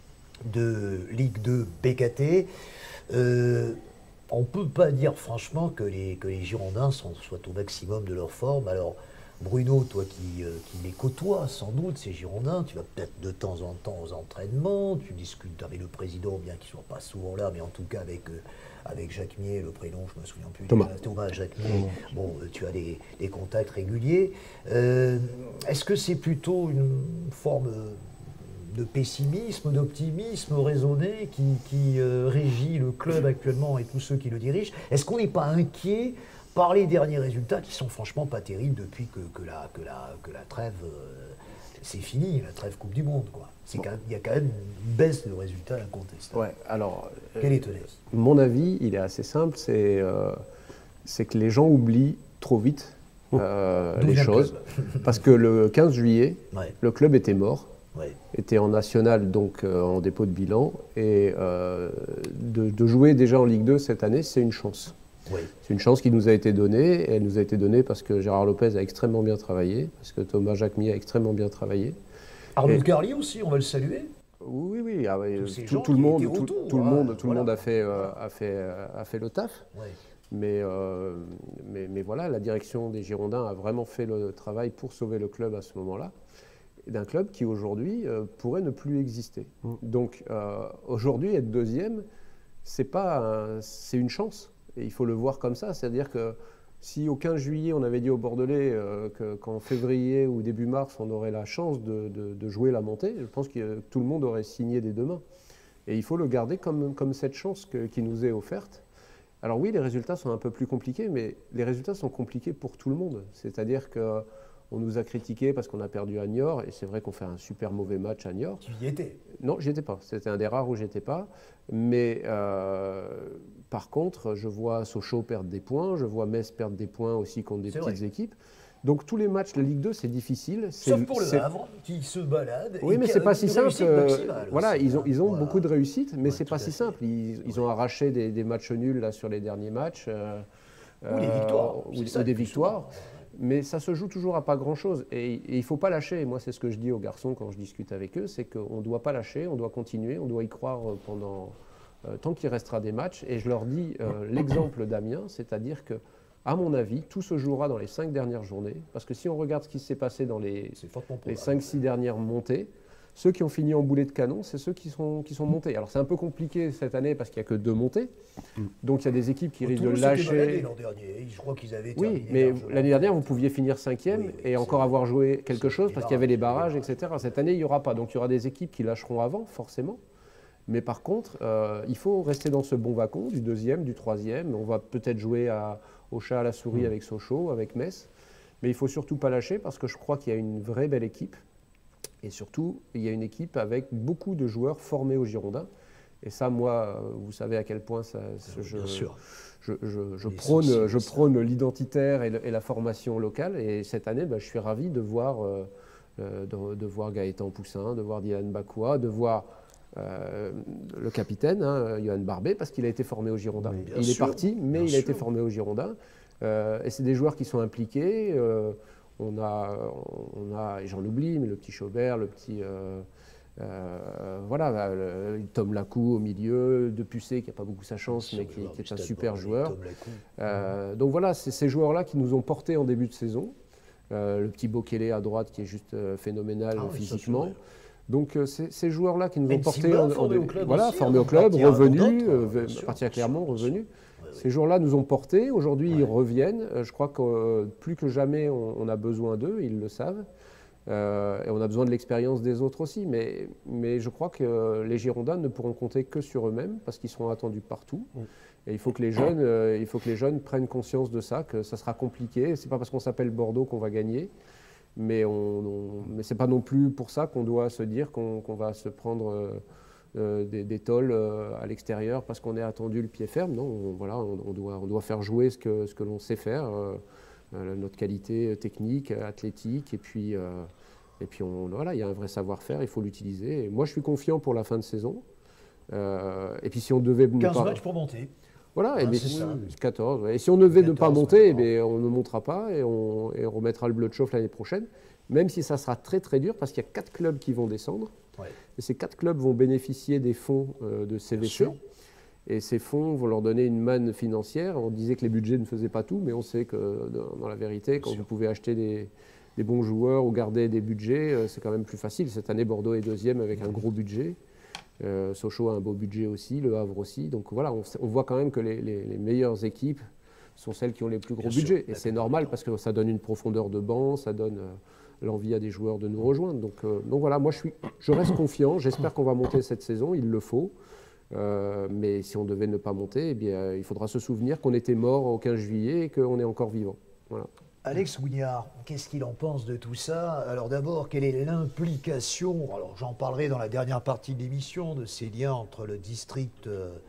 de Ligue deux B K T. Euh, on ne peut pas dire franchement que les, que les Girondins sont, soient au maximum de leur forme. Alors, Bruno, toi qui, euh, qui les côtoies sans doute, ces Girondins, tu vas peut-être de temps en temps aux entraînements, tu discutes avec le président, bien qu'il ne soit pas souvent là, mais en tout cas avec... Euh, avec Jacques Mier, le prénom, je ne me souviens plus. Thomas. Thomas, Jacques Mier. Bon, tu as des, des contacts réguliers. Euh, Est-ce que c'est plutôt une forme de pessimisme, d'optimisme raisonné qui, qui euh, régit le club actuellement et tous ceux qui le dirigent? Est-ce qu'on n'est pas inquiet par les derniers résultats qui sont franchement pas terribles depuis que, que, la, que, la, que la trêve, euh, c'est fini, la trêve Coupe du Monde, quoi. Il bon. y a quand même une baisse de résultats incontestable. Ouais, alors, Quel euh, est ton avis? Mon avis, il est assez simple, c'est euh, que les gens oublient trop vite euh, les choses. Parce que le quinze juillet, ouais. le club était mort, ouais. était en national, donc euh, en dépôt de bilan, et euh, de, de jouer déjà en Ligue deux cette année, c'est une chance. Oui. C'est une chance qui nous a été donnée, et elle nous a été donnée parce que Gérard Lopez a extrêmement bien travaillé, parce que Thomas Jacquemier a extrêmement bien travaillé. Arnaud Garlier aussi, on va le saluer. Oui, oui, ah, oui. Tout, tout, le monde, tout, autour, tout, le monde, hein, tout voilà. le monde a fait, euh, a fait, euh, a fait le taf. Oui. Mais, euh, mais, mais voilà, la direction des Girondins a vraiment fait le travail pour sauver le club à ce moment-là, d'un club qui aujourd'hui euh, pourrait ne plus exister. Mmh. Donc euh, aujourd'hui, être deuxième, c'est pas, un, c'est une chance. Et il faut le voir comme ça, c'est-à-dire que si au quinze juillet, on avait dit aux Bordelais euh, qu'en février ou début mars, on aurait la chance de, de, de jouer la montée, je pense que tout le monde aurait signé des deux mains. Et il faut le garder comme, comme cette chance que, qui nous est offerte. Alors oui, les résultats sont un peu plus compliqués, mais les résultats sont compliqués pour tout le monde. C'est-à-dire qu'on nous a critiqué parce qu'on a perdu à Niort, et c'est vrai qu'on fait un super mauvais match à Niort. Tu y étais? Non, j'y étais pas. C'était un des rares où j'étais pas. Mais euh, par contre, je vois Sochaux perdre des points, je vois Metz perdre des points aussi contre des petites vrai. équipes. Donc tous les matchs, la Ligue deux, c'est difficile. Sauf pour le Havre, qui se balade. Oui, mais c'est pas si simple. Voilà, ils ont, ils ont voilà. beaucoup de réussite, mais ouais, c'est pas si fait. simple. Ils, ils ont arraché des, des matchs nuls là, sur les derniers matchs. Euh, ou des victoires. Euh, ou, ou des victoires. Mais ça se joue toujours à pas grand-chose. Et, et il ne faut pas lâcher. Et moi, c'est ce que je dis aux garçons quand je discute avec eux, c'est qu'on ne doit pas lâcher, on doit continuer, on doit y croire pendant euh, tant qu'il restera des matchs. Et je leur dis euh, l'exemple d'Amiens, c'est-à-dire que à mon avis, tout se jouera dans les cinq dernières journées. Parce que si on regarde ce qui s'est passé dans les, les cinq six dernières montées, ceux qui ont fini en boulet de canon, c'est ceux qui sont, qui sont montés. Alors c'est un peu compliqué cette année parce qu'il n'y a que deux montées. Donc il y a des équipes qui risquent de lâcher. L'an dernier, je crois qu'ils avaient oui, mais l'année dernière, vous pouviez finir cinquième oui, et encore avoir joué quelque chose parce qu'il y avait les barrages, et cetera. Cette année, il n'y aura pas. Donc il y aura des équipes qui lâcheront avant, forcément. Mais par contre, euh, il faut rester dans ce bon waggon du deuxième, du troisième. On va peut-être jouer à, au chat à la souris mmh. avec Sochaux, avec Metz. Mais il ne faut surtout pas lâcher parce que je crois qu'il y a une vraie belle équipe. Et surtout, il y a une équipe avec beaucoup de joueurs formés aux Girondins. Et ça, moi, vous savez à quel point ça, je, Bien sûr. je, je, je prône, je prône l'identitaire et, le, et la formation locale. Et cette année, bah, je suis ravi de voir, euh, de, de voir Gaëtan Poussin, de voir Dylan Bakoua, de voir euh, le capitaine, hein, Johan Barbet, parce qu'il a été formé aux Girondins. Oui, il sûr, est parti, mais il a sûr. été formé aux Girondins. Euh, et c'est des joueurs qui sont impliqués. Euh, On a, on a, et j'en oublie, mais le petit Chaubert, le petit, euh, euh, voilà, le, Tom Lacou au milieu, Depucé qui n'a pas beaucoup sa chance, mais qui, qui est un super joueur. Euh, donc voilà, c'est ces joueurs-là qui nous ont portés en début de saison. Euh, le petit Bokele à droite qui est juste euh, phénoménal ah, physiquement. Donc euh, c'est ces joueurs-là qui nous ont portés en, en début. Voilà, formés au club, revenus, euh, partir clairement revenus. Ces jours-là nous ont portés, aujourd'hui ouais. ils reviennent. Je crois que euh, plus que jamais on, on a besoin d'eux, ils le savent. Euh, et on a besoin de l'expérience des autres aussi. Mais, mais je crois que les Girondins ne pourront compter que sur eux-mêmes parce qu'ils seront attendus partout. Ouais. Et il faut, que les jeunes, euh, il faut que les jeunes prennent conscience de ça, que ça sera compliqué. Ce n'est pas parce qu'on s'appelle Bordeaux qu'on va gagner. Mais, on, on, mais ce n'est pas non plus pour ça qu'on doit se dire qu'on qu'on va se prendre euh, euh, des, des tôles euh, à l'extérieur parce qu'on est attendu le pied ferme. Non, on, voilà, on, on, doit, on doit faire jouer ce que, ce que l'on sait faire, euh, euh, notre qualité technique, athlétique, et puis, euh, et puis on, voilà, il y a un vrai savoir-faire, il faut l'utiliser. Moi, je suis confiant pour la fin de saison. Euh, et puis si on devait... quinze pas... matchs pour monter. Voilà, ah, et bien, ça. quatorze. Ouais. Et si on devait ne pas monter, eh bien, on ne montera pas et on, et on remettra le bleu de chauffe l'année prochaine, même si ça sera très très dur parce qu'il y a quatre clubs qui vont descendre. Ouais. Et ces quatre clubs vont bénéficier des fonds euh, de C V C. Et ces fonds vont leur donner une manne financière. On disait que les budgets ne faisaient pas tout, mais on sait que dans, dans la vérité, quand vous pouvez acheter des, des bons joueurs ou garder des budgets, euh, c'est quand même plus facile. Cette année, Bordeaux est deuxième avec un gros budget. Euh, Sochaux a un beau budget aussi, Le Havre aussi. Donc voilà, on, on voit quand même que les, les, les meilleures équipes sont celles qui ont les plus gros Bien budgets. Sûr, et c'est normal parce que ça donne une profondeur de banc, ça donne euh, l'envie à des joueurs de nous rejoindre. Donc, euh, donc voilà, moi je, suis, je reste confiant. J'espère qu'on va monter cette saison, il le faut. Euh, mais si on devait ne pas monter, eh bien, euh, il faudra se souvenir qu'on était mort au quinze juillet et qu'on est encore vivant. Voilà. Alex Ouignard, qu'est-ce qu'il en pense de tout ça? Alors d'abord, quelle est l'implication? Alors j'en parlerai dans la dernière partie de l'émission, de ces liens entre le district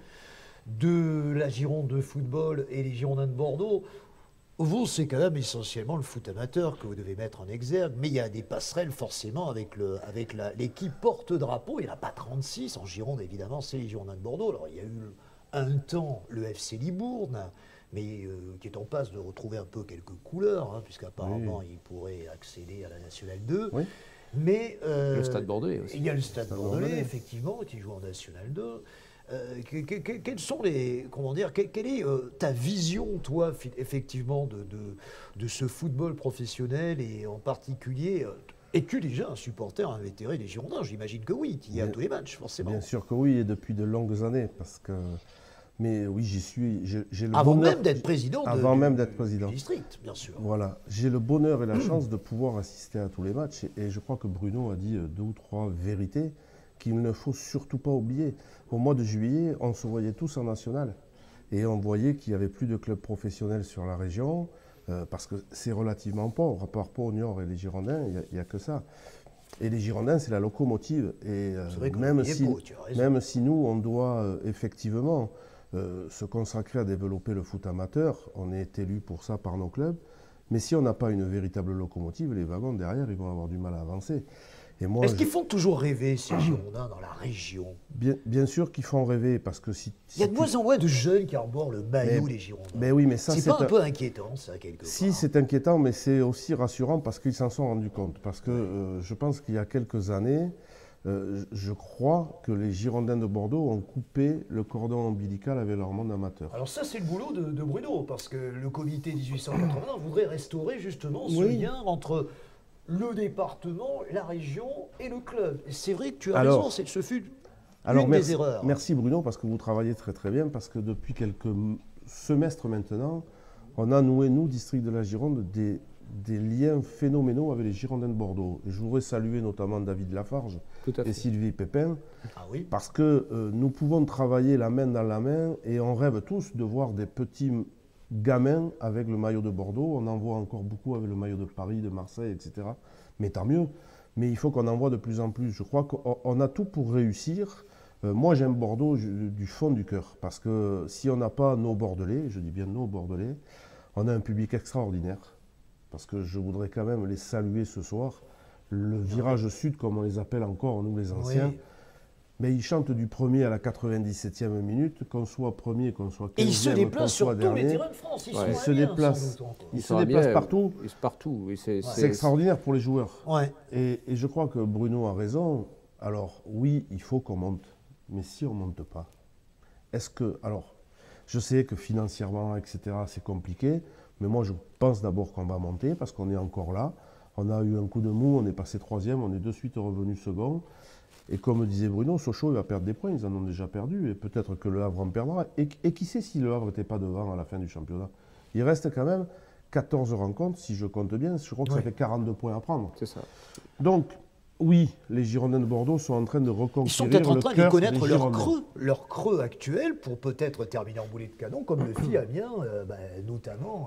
de la Gironde de football et les Girondins de Bordeaux. Vous, c'est quand même essentiellement le foot amateur que vous devez mettre en exergue, mais il y a des passerelles forcément avec le, avec la, l'équipe porte-drapeau. Il n'y en a pas trente-six en Gironde, évidemment, c'est les Girondins de Bordeaux. Alors il y a eu un temps le F C Libourne, mais euh, qui est en passe de retrouver un peu quelques couleurs, hein, puisqu'apparemment oui. il pourrait accéder à la Nationale deux. Oui. Mais euh, le Stade Bordelais aussi. Il y a le Stade, Stade Bordelais, Bordelais, effectivement, qui joue en Nationale deux. Euh, que, que, que, quels sont les, comment dire, que, quelle est euh, ta vision, toi, effectivement, de, de, de ce football professionnel et en particulier, euh, es-tu déjà un supporter invétéré des Girondins? J'imagine que oui, tu y as tous les matchs, forcément. Bien sûr que oui, et depuis de longues années, parce que... Mais oui, j'y suis. J'ai, j'ai le avant bonheur, même d'être président, de, avant du, même d'être président du district, bien sûr. Voilà, j'ai le bonheur et la chance de pouvoir assister à tous les matchs. Et, et je crois que Bruno a dit deux ou trois vérités qu'il ne faut surtout pas oublier. Au mois de juillet, on se voyait tous en national. Et on voyait qu'il n'y avait plus de clubs professionnels sur la région, euh, parce que c'est relativement pauvre. À part Pau-Niort et les Girondins, il n'y a, a que ça. Et les Girondins, c'est la locomotive. Et euh, même, si, beau, même si nous, on doit euh, effectivement... Euh, se consacrer à développer le foot amateur, on est élu pour ça par nos clubs, mais si on n'a pas une véritable locomotive, les wagons derrière, ils vont avoir du mal à avancer. Et moi, Est-ce je... qu'ils font toujours rêver, ces Girondins, dans la région? Bien, bien sûr qu'ils font rêver, parce que si... Il y a de moins en moins de jeunes qui arborent le maillot mais, des Girondins. Mais oui, mais ça, c'est, c'est pas un, un peu inquiétant, ça, quelque si, part? Si, c'est inquiétant, mais c'est aussi rassurant, parce qu'ils s'en sont rendus compte. Parce que euh, je pense qu'il y a quelques années, Euh, je crois que les Girondins de Bordeaux ont coupé le cordon ombilical avec leur monde amateur. Alors ça, c'est le boulot de, de Bruno, parce que le comité dix-huit cent quatre-vingt voudrait restaurer justement ce oui. lien entre le département, la région et le club. Et c'est vrai que tu as alors, raison, c'est, ce fut alors une merci, des erreurs. Merci Bruno, parce que vous travaillez très très bien, parce que depuis quelques semestres maintenant, on a noué, nous, district de la Gironde, des... des liens phénoménaux avec les Girondins de Bordeaux. Et je voudrais saluer notamment David Lafarge et Sylvie Pépin, ah oui. parce que euh, nous pouvons travailler la main dans la main et on rêve tous de voir des petits gamins avec le maillot de Bordeaux. On en voit encore beaucoup avec le maillot de Paris, de Marseille, et cetera. Mais tant mieux. Mais il faut qu'on en voit de plus en plus. Je crois qu'on a tout pour réussir. Euh, moi, j'aime Bordeaux du fond du cœur, parce que si on n'a pas nos Bordelais, je dis bien nos Bordelais, on a un public extraordinaire. Parce que je voudrais quand même les saluer ce soir. Le virage sud, comme on les appelle encore, nous les anciens, oui. Mais ils chantent du premier à la quatre-vingt-dix-septième minute, qu'on soit premier, qu'on soit quinzième, et ils se déplacent sur tous dernier. les terrains de France. Ils, ouais. ils se déplacent, ils se déplacent partout. Ils se partout. Et c'est, ouais. c'est extraordinaire pour les joueurs. Ouais. Et, et je crois que Bruno a raison. Alors oui, il faut qu'on monte. Mais si on ne monte pas, est-ce que... Alors, je sais que financièrement, et cetera, c'est compliqué. Mais moi, je pense d'abord qu'on va monter parce qu'on est encore là. On a eu un coup de mou, on est passé troisième, on est de suite revenu second. Et comme disait Bruno, Sochaux il va perdre des points, ils en ont déjà perdu. Et peut-être que le Havre en perdra. Et, et qui sait si le Havre n'était pas devant à la fin du championnat? Il reste quand même quatorze rencontres, si je compte bien. Je crois que oui. ça fait quarante-deux points à prendre. C'est ça. Donc, oui, les Girondins de Bordeaux sont en train de reconquérir. Ils sont peut-être en train de connaître leur Girondins. creux, leur creux actuel pour peut-être terminer en boulet de canon, comme le fit Amiens, euh, bah, notamment euh,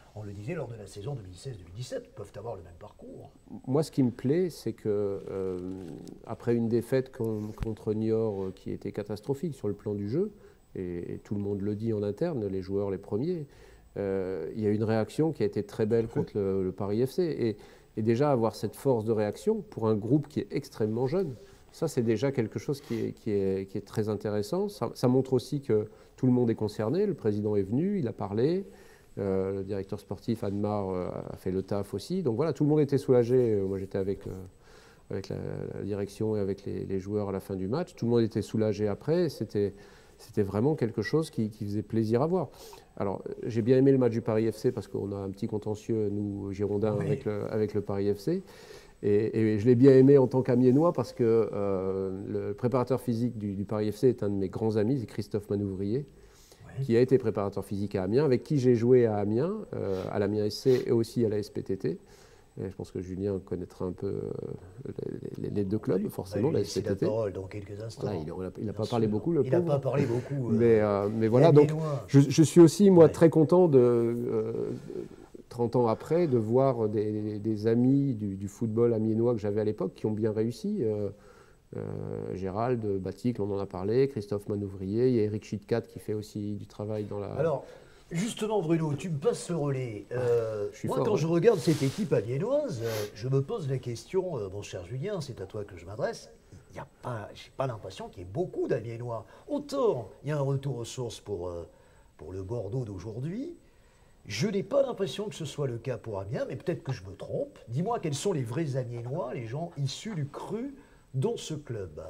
on le disait lors de la saison deux mille seize deux mille dix-sept, peuvent avoir le même parcours. Moi, ce qui me plaît, c'est que euh, après une défaite con, contre Niort euh, qui était catastrophique sur le plan du jeu, et, et tout le monde le dit en interne, les joueurs les premiers, euh, il y a une réaction qui a été très belle contre le, le Paris F C. Et, et déjà avoir cette force de réaction pour un groupe qui est extrêmement jeune, ça c'est déjà quelque chose qui est, qui est, qui est très intéressant. Ça, ça montre aussi que tout le monde est concerné, le président est venu, il a parlé. Euh, le directeur sportif, Admar, euh, a fait le taf aussi. Donc voilà, tout le monde était soulagé. Euh, moi, j'étais avec, euh, avec la, la direction et avec les, les joueurs à la fin du match. Tout le monde était soulagé après. C'était, c'était vraiment quelque chose qui, qui faisait plaisir à voir. Alors, j'ai bien aimé le match du Paris F C parce qu'on a un petit contentieux, nous, Girondins, oui. avec, le, avec le Paris F C. Et, et je l'ai bien aimé en tant qu'Amiénois parce que euh, le préparateur physique du, du Paris F C est un de mes grands amis, c'est Christophe Manouvrier, qui a été préparateur physique à Amiens, avec qui j'ai joué à Amiens, euh, à l'Amiens S C et aussi à la S P T T. Et je pense que Julien connaîtra un peu euh, les, les deux clubs, oui, forcément, la S P T T. La parole dans quelques instants. Voilà, il n'a pas parlé beaucoup, le Il n'a pas parlé beaucoup. Euh, mais, euh, mais voilà, donc je, je suis aussi, moi, ouais. très content de, euh, trente ans après, de voir des, des amis du, du football amiénois que j'avais à l'époque qui ont bien réussi. Euh, Euh, Gérald, Batic, on en a parlé, Christophe Manouvrier, il y a Eric Chitkat qui fait aussi du travail dans la... Alors, justement Bruno, tu me passes ce relais. Euh, moi, fort, quand hein. je regarde cette équipe amiénoise, euh, je me pose la question, euh, mon cher Julien, c'est à toi que je m'adresse, il n'y a pas, j'ai pas l'impression qu'il y ait beaucoup d'Amiénois. Autant, il y a un retour aux sources pour, euh, pour le Bordeaux d'aujourd'hui, je n'ai pas l'impression que ce soit le cas pour Amiens, mais peut-être que je me trompe. Dis-moi, quels sont les vrais Amiénois, les gens issus du cru dans ce club?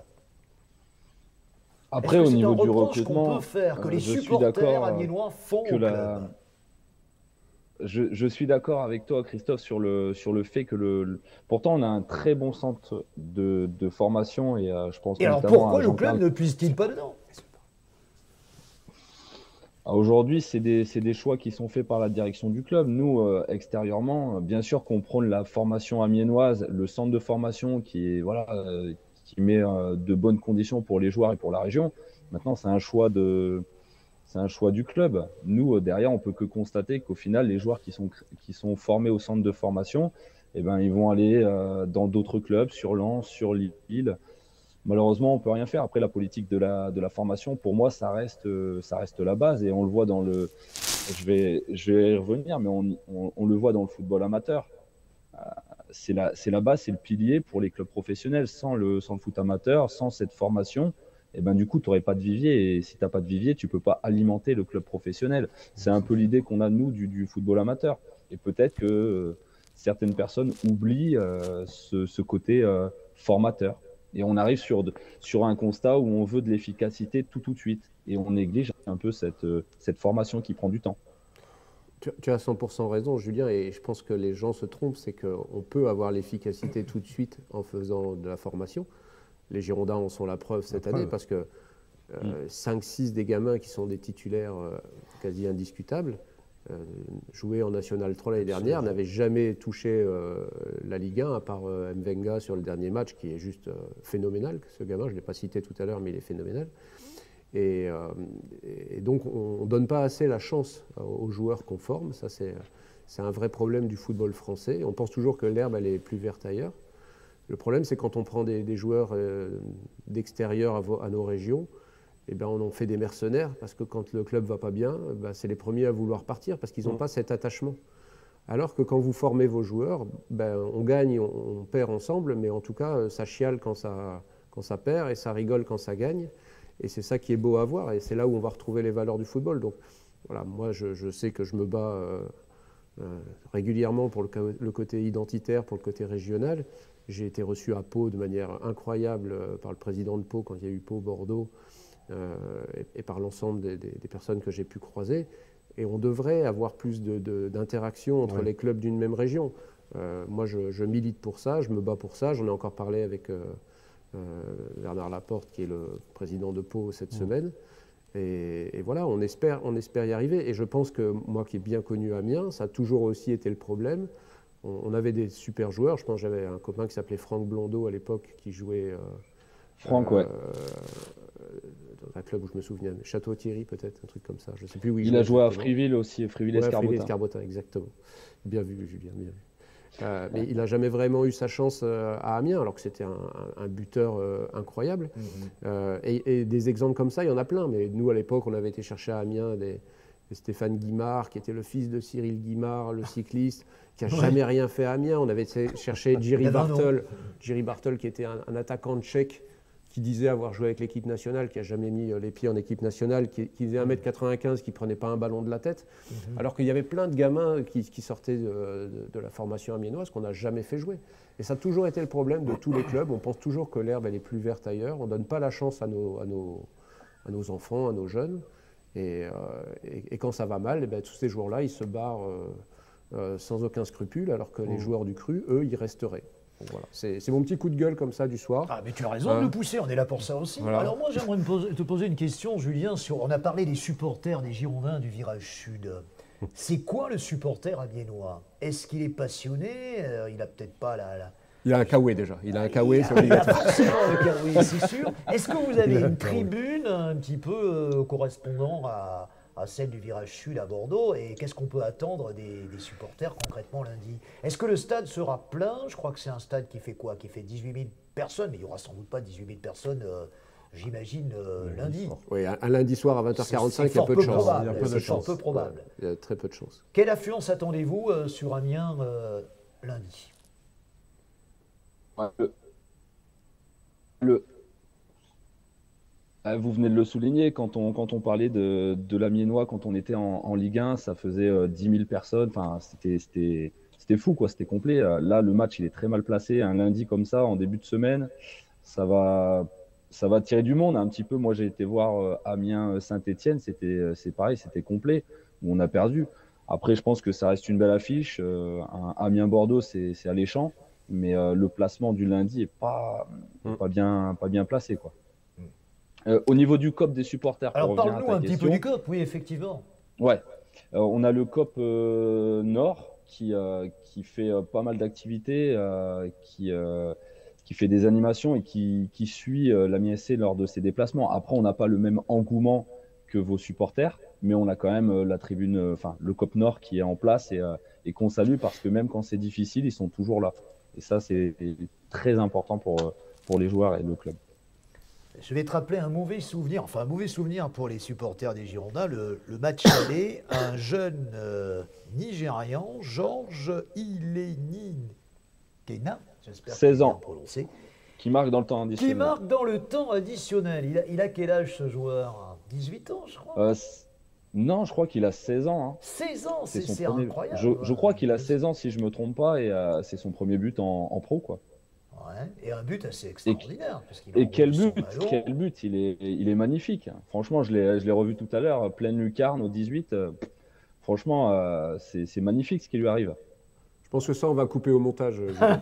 Après, au niveau du recrutement, recrutement, peut faire, que euh, les je suis supporters d'accord amiénois font que au la... club. Je, je suis d'accord avec toi, Christophe, sur le, sur le fait que le, le... Pourtant, on a un très bon centre de, de formation et euh, je pense et alors pourquoi le club ne puise-t-il pas dedans? Aujourd'hui, c'est des, c'est des choix qui sont faits par la direction du club. Nous, euh, extérieurement, bien sûr qu'on prône la formation amiénoise, le centre de formation qui, est, voilà, euh, qui met euh, de bonnes conditions pour les joueurs et pour la région. Maintenant, c'est un choix de... C'est un choix du club. Nous, derrière, on peut que constater qu'au final, les joueurs qui sont, qui sont formés au centre de formation, eh ben, ils vont aller euh, dans d'autres clubs, sur Lens, sur Lille. Malheureusement, on ne peut rien faire. Après, la politique de la, de la formation, pour moi, ça reste, ça reste la base. Et on le voit dans le... Je vais, je vais y revenir, mais on, on, on le voit dans le football amateur. C'est la, c'est la base, c'est le pilier pour les clubs professionnels. Sans le, sans le foot amateur, sans cette formation, et ben du coup, tu n'aurais pas de vivier. Et si tu n'as pas de vivier, tu ne peux pas alimenter le club professionnel. C'est un peu l'idée qu'on a, nous, du, du football amateur. Et peut-être que euh, certaines personnes oublient euh, ce, ce côté euh, formateur. Et on arrive sur, de, sur un constat où on veut de l'efficacité tout, tout de suite. Et on néglige un peu cette, euh, cette formation qui prend du temps. Tu, tu as cent pour cent raison, Julien. Et je pense que les gens se trompent. C'est qu'on peut avoir l'efficacité tout de suite en faisant de la formation. Les Girondins en sont la preuve cette la année preuve. parce que euh, mmh. cinq six des gamins qui sont des titulaires euh, quasi indiscutables, euh, joués en National trois l'année dernière, n'avaient jamais touché euh, la Ligue un à part euh, Mvenga sur le dernier match qui est juste euh, phénoménal. Ce gamin, je ne l'ai pas cité tout à l'heure, mais il est phénoménal. Et, euh, et donc on ne donne pas assez la chance aux joueurs qu'on forme. Ça, c'est, c'est un vrai problème du football français. On pense toujours que l'herbe elle est plus verte ailleurs. Le problème, c'est quand on prend des, des joueurs euh, d'extérieur à, vo- à nos régions, eh ben, on en fait des mercenaires, parce que quand le club ne va pas bien, ben, c'est les premiers à vouloir partir, parce qu'ils n'ont mmh. pas cet attachement. Alors que quand vous formez vos joueurs, ben, on gagne, on, on perd ensemble, mais en tout cas, ça chiale quand ça, quand ça perd, et ça rigole quand ça gagne. Et c'est ça qui est beau à voir, et c'est là où on va retrouver les valeurs du football. Donc voilà, moi, je, je sais que je me bats euh, euh, régulièrement pour le, le côté identitaire, pour le côté régional. J'ai été reçu à Pau de manière incroyable par le président de Pau quand il y a eu Pau-Bordeaux euh, et, et par l'ensemble des, des, des personnes que j'ai pu croiser. Et on devrait avoir plus de, de, d'interaction entre ouais. les clubs d'une même région. Euh, moi, je, je milite pour ça, je me bats pour ça. J'en ai encore parlé avec euh, euh, Bernard Laporte, qui est le président de Pau cette ouais. semaine. Et, et voilà, on espère, on espère y arriver. Et je pense que moi qui ai bien connu Amiens, ça a toujours aussi été le problème. On avait des super joueurs. Je pense que j'avais un copain qui s'appelait Franck Blondeau à l'époque qui jouait. Euh, Franck, euh, ouais. un club où je me souviens, Château-Thierry peut-être, un truc comme ça, je ne sais plus où il Il jouait a joué à exactement. Friville aussi, Friville Ouais, Escarbotin. Friville-Escarbotin, exactement. Bien vu, Julien, bien vu. Euh, mais il n'a jamais vraiment eu sa chance euh, à Amiens, alors que c'était un, un, un buteur euh, incroyable. Mm-hmm. euh, et, et des exemples comme ça, il y en a plein. Mais nous, à l'époque, on avait été chercher à Amiens des, des Stéphane Guimard, qui était le fils de Cyril Guimard, le cycliste, qui n'a ouais. jamais rien fait à Amiens. On avait cherché Jerry Bartel, Jerry Bartel, qui était un, un attaquant tchèque, qui disait avoir joué avec l'équipe nationale, qui n'a jamais mis les pieds en équipe nationale, qui, qui faisait un mètre quatre-vingt-quinze, qui ne prenait pas un ballon de la tête, mmh. alors qu'il y avait plein de gamins qui, qui sortaient de, de, de la formation amiénoise qu'on n'a jamais fait jouer. Et ça a toujours été le problème de tous les clubs. On pense toujours que l'herbe elle est plus verte ailleurs. On ne donne pas la chance à nos, à nos, à nos enfants, à nos jeunes. Et, euh, et, et quand ça va mal, et bien, tous ces joueurs-là, ils se barrent euh, euh, sans aucun scrupule, alors que mmh. les joueurs du cru, eux, ils resteraient. Voilà. C'est mon petit coup de gueule comme ça du soir. Ah, mais tu as raison hein. de le pousser, on est là pour ça aussi. Voilà. Alors moi j'aimerais te poser une question, Julien, sur, on a parlé des supporters des Girondins du virage sud. C'est quoi le supporter amiénois? Est-ce qu'il est passionné? euh, Il n'a peut-être pas la, la... Il a un kawaii déjà, il a un kawaii, c'est obligatoire. Il a forcément le kawaii, c'est sûr. Est-ce que vous avez une tribune un petit peu euh, correspondant à... à celle du virage sud à Bordeaux, et qu'est-ce qu'on peut attendre des, des supporters concrètement lundi? Est-ce que le stade sera plein? Je crois que c'est un stade qui fait quoi? Qui fait dix-huit mille personnes, mais il n'y aura sans doute pas dix-huit mille personnes, euh, j'imagine, euh, lundi. Oui, un, un lundi soir à vingt heures quarante-cinq, il y a peu de chance. Il y a peu de chance. Peu probable. Ouais, il y a très peu de chance. Quelle affluence attendez-vous euh, sur Amiens euh, lundi? Ouais, le... le... Vous venez de le souligner, quand on, quand on parlait de, de l'Amiénois, quand on était en, en Ligue un, ça faisait euh, dix mille personnes, enfin, c'était fou, quoi, c'était complet. Là, le match, il est très mal placé, un lundi comme ça, en début de semaine, ça va, ça va tirer du monde un petit peu. Moi, j'ai été voir euh, Amiens-Saint-Etienne, c'est pareil, c'était complet, où on a perdu. Après, je pense que ça reste une belle affiche, euh, Amiens-Bordeaux, c'est alléchant, mais euh, le placement du lundi n'est pas, mmh. pas, bien, pas bien placé, quoi. Euh, au niveau du C O P des supporters. Alors parle-nous un petit peu du C O P, oui, effectivement. Ouais, euh, on a le C O P euh, Nord qui, euh, qui fait euh, pas mal d'activités, euh, qui, euh, qui fait des animations et qui, qui suit euh, l'Amiens S C lors de ses déplacements. Après, on n'a pas le même engouement que vos supporters, mais on a quand même euh, la tribune, enfin euh, le C O P Nord qui est en place et, euh, et qu'on salue parce que même quand c'est difficile, ils sont toujours là. Et ça, c'est très important pour, pour les joueurs et le club. Je vais te rappeler un mauvais souvenir, enfin un mauvais souvenir pour les supporters des Girondins, le, le match aller, un jeune euh, Nigérian, Georges Ilénine Kena, j'espère seize ans, prononcé, qui marque dans le temps additionnel. Qui marque dans le temps additionnel. Il a, il a quel âge ce joueur? dix-huit ans, je crois euh, Non, je crois qu'il a seize ans. Hein. seize ans, c'est premier... incroyable. Je, je crois qu'il a seize ans, si je ne me trompe pas, et euh, c'est son premier but en, en pro, quoi. Ouais, et un but assez extraordinaire. Et, et quel but, quel but, il est, il est magnifique. Franchement, je l'ai revu tout à l'heure, pleine lucarne au dix-huit. Euh, franchement, euh, c'est magnifique ce qui lui arrive. Je pense que ça, on va couper au montage.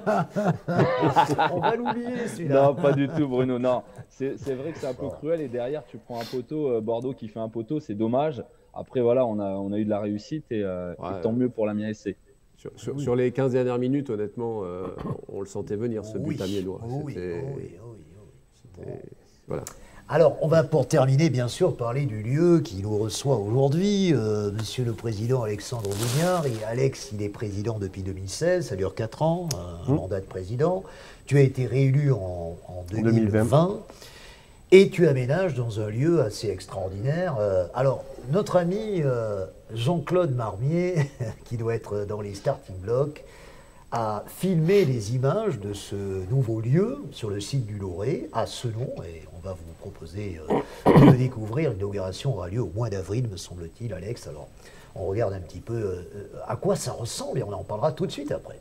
On va l'oublier, celui-là. Non, pas du tout, Bruno. Non, c'est vrai que c'est un peu cruel. Et derrière, tu prends un poteau, euh, Bordeaux qui fait un poteau, c'est dommage. Après, voilà, on a, on a eu de la réussite et, euh, ouais, et tant mieux pour l'Amiens S C. Sur, sur, oui. sur les quinze dernières minutes, honnêtement, euh, on le sentait venir, ce but amiénois. Oui, oui, oui, oui, oui. Voilà. Alors, on va pour terminer, bien sûr, parler du lieu qui nous reçoit aujourd'hui. Euh, Monsieur le Président Alexandre Vignard. Et Alex, il est président depuis deux mille seize, ça dure quatre ans, un mmh. mandat de président. Tu as été réélu en, en deux mille vingt. deux mille vingt. Et tu aménages dans un lieu assez extraordinaire. Euh, alors, notre ami euh, Jean-Claude Marmier, qui doit être dans les starting blocks, a filmé les images de ce nouveau lieu sur le site du Loré, à Senon, et on va vous proposer euh, de le découvrir. L'inauguration aura lieu au mois d'avril, me semble-t-il, Alex. Alors, on regarde un petit peu euh, à quoi ça ressemble et on en parlera tout de suite après.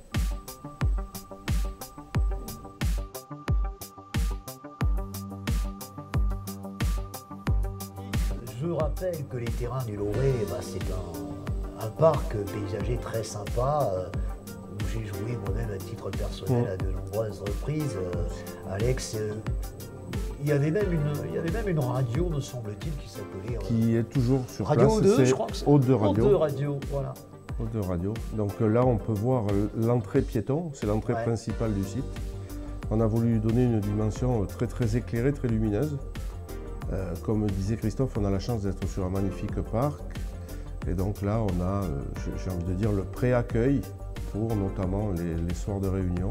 Je rappelle que les terrains du Loré, bah, c'est un, un parc paysager très sympa, euh, où j'ai joué moi-même à titre personnel à de nombreuses reprises. Euh, Alex, euh, il, y avait même une, il y avait même une radio, me semble-t-il, qui s'appelait... Euh, qui est toujours sur Radio place. deux, je crois que c'est... Haute de Radio. Haute de Radio, voilà. Haute de Radio. Donc là, on peut voir l'entrée piéton, c'est l'entrée ouais. principale du site. On a voulu lui donner une dimension très très éclairée, très lumineuse. Euh, comme disait Christophe, on a la chance d'être sur un magnifique parc. Et donc là, on a, euh, j'ai envie de dire, le pré-accueil pour notamment les, les soirs de réunion.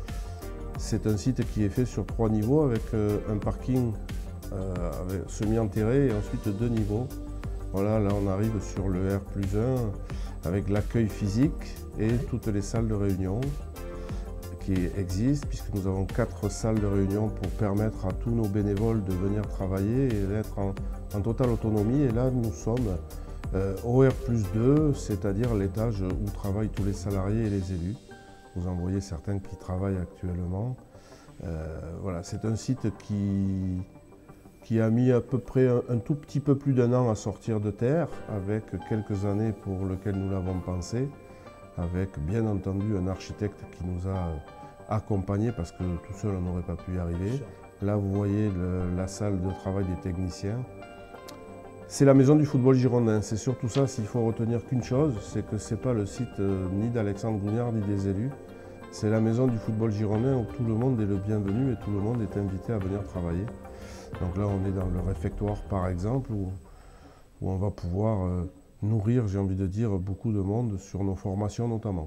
C'est un site qui est fait sur trois niveaux avec euh, un parking euh, semi-enterré et ensuite deux niveaux. Voilà, là on arrive sur le R plus un avec l'accueil physique et toutes les salles de réunion qui existent, puisque nous avons quatre salles de réunion pour permettre à tous nos bénévoles de venir travailler et d'être en, en totale autonomie. Et là nous sommes euh, au R plus deux, c'est-à-dire l'étage où travaillent tous les salariés et les élus. Vous en voyez certains qui travaillent actuellement. Euh, voilà, c'est un site qui, qui a mis à peu près un, un tout petit peu plus d'un an à sortir de terre, avec quelques années pour lesquelles nous l'avons pensé, avec bien entendu un architecte qui nous a accompagnés parce que tout seul on n'aurait pas pu y arriver. Là vous voyez le, la salle de travail des techniciens. C'est la maison du football girondin, c'est surtout ça, s'il faut retenir qu'une chose, c'est que ce n'est pas le site euh, ni d'Alexandre Gougnard ni des élus, c'est la maison du football girondin où tout le monde est le bienvenu et tout le monde est invité à venir travailler. Donc là on est dans le réfectoire par exemple, où, où on va pouvoir euh, nourrir, j'ai envie de dire, beaucoup de monde sur nos formations notamment.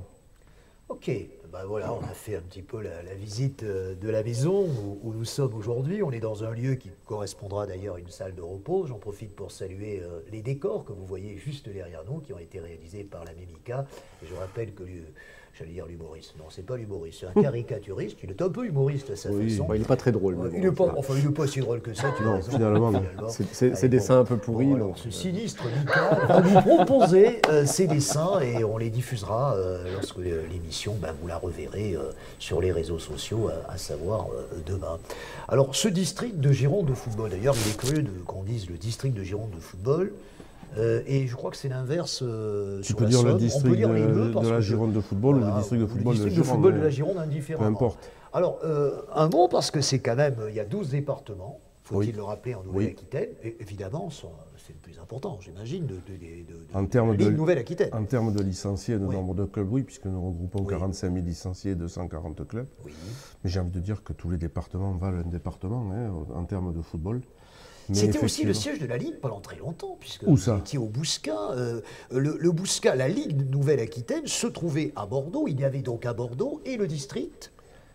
Ok, ben voilà, on a fait un petit peu la, la visite de la maison où, où nous sommes aujourd'hui. On est dans un lieu qui correspondra d'ailleurs à une salle de repos. J'en profite pour saluer euh, les décors que vous voyez juste derrière nous, qui ont été réalisés par la Mémica. Et je rappelle que, j'allais dire l'humoriste, non, c'est pas l'humoriste, c'est un caricaturiste. Il est un peu humoriste à sa oui, façon. Bah, il n'est pas très drôle. Ouais, bon, il est pas, enfin, il n'est pas si drôle que ça, tu as non, raison. Finalement, c'est des dessins un peu pourris. Bon, alors, donc, ce sinistre Mika va nous proposer euh, ces dessins et on les diffusera euh, lorsque euh, l'émission, ben, vous la reverrez euh, sur les réseaux sociaux, à, à savoir euh, demain. Alors, ce district de Gironde de football, d'ailleurs, il est curieux qu'on dise le district de Gironde de football. Euh, et je crois que c'est l'inverse. Euh, tu peux dire Somme. le district dire de, de, de la Gironde de football voilà, ou le district de football le district de de, Gironde. football de la Gironde, indifféremment. Peu importe. Alors, euh, un mot, parce que c'est quand même, il y a douze départements, faut-il oui. le rappeler, en Nouvelle-Aquitaine, oui. et évidemment, c'est le plus important, j'imagine, de, de, de, de, en termes de, de Nouvelle-Aquitaine. En termes de licenciés et de oui. nombre de clubs, oui, puisque nous regroupons oui. quarante-cinq mille licenciés et deux cent quarante clubs. Oui. Mais j'ai envie de dire que tous les départements valent un département hein, en termes de football. C'était aussi le siège de la Ligue pendant très longtemps, puisque Où ça vous étiez au Bouscat. Euh, le, le Bouscat, la Ligue de Nouvelle-Aquitaine se trouvait à Bordeaux. Il y avait donc à Bordeaux et le district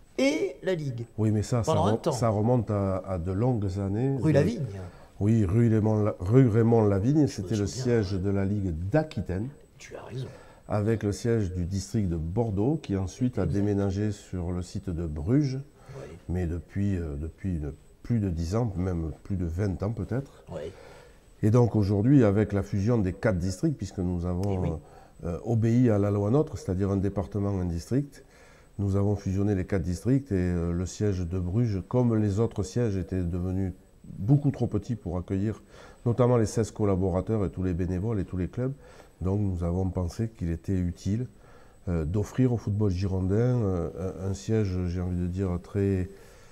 et la Ligue. Oui, mais ça, ça, re ça remonte à, à de longues années. Rue de... Lavigne. Oui, rue Raymond, rue Raymond Lavigne, c'était le siège de la Ligue d'Aquitaine. Tu as raison. Avec le siège du district de Bordeaux, qui ensuite a déménagé sur le site de Bruges, oui. mais depuis, euh, depuis une plus de dix ans, même plus de vingt ans peut-être. Oui. Et donc aujourd'hui, avec la fusion des quatre districts, puisque nous avons oui. euh, obéi à la loi NOTRe, c'est-à-dire un département, un district, nous avons fusionné les quatre districts et euh, le siège de Bruges, comme les autres sièges, était devenu beaucoup trop petit pour accueillir notamment les seize collaborateurs et tous les bénévoles et tous les clubs. Donc nous avons pensé qu'il était utile euh, d'offrir au football girondin euh, un siège, j'ai envie de dire, très...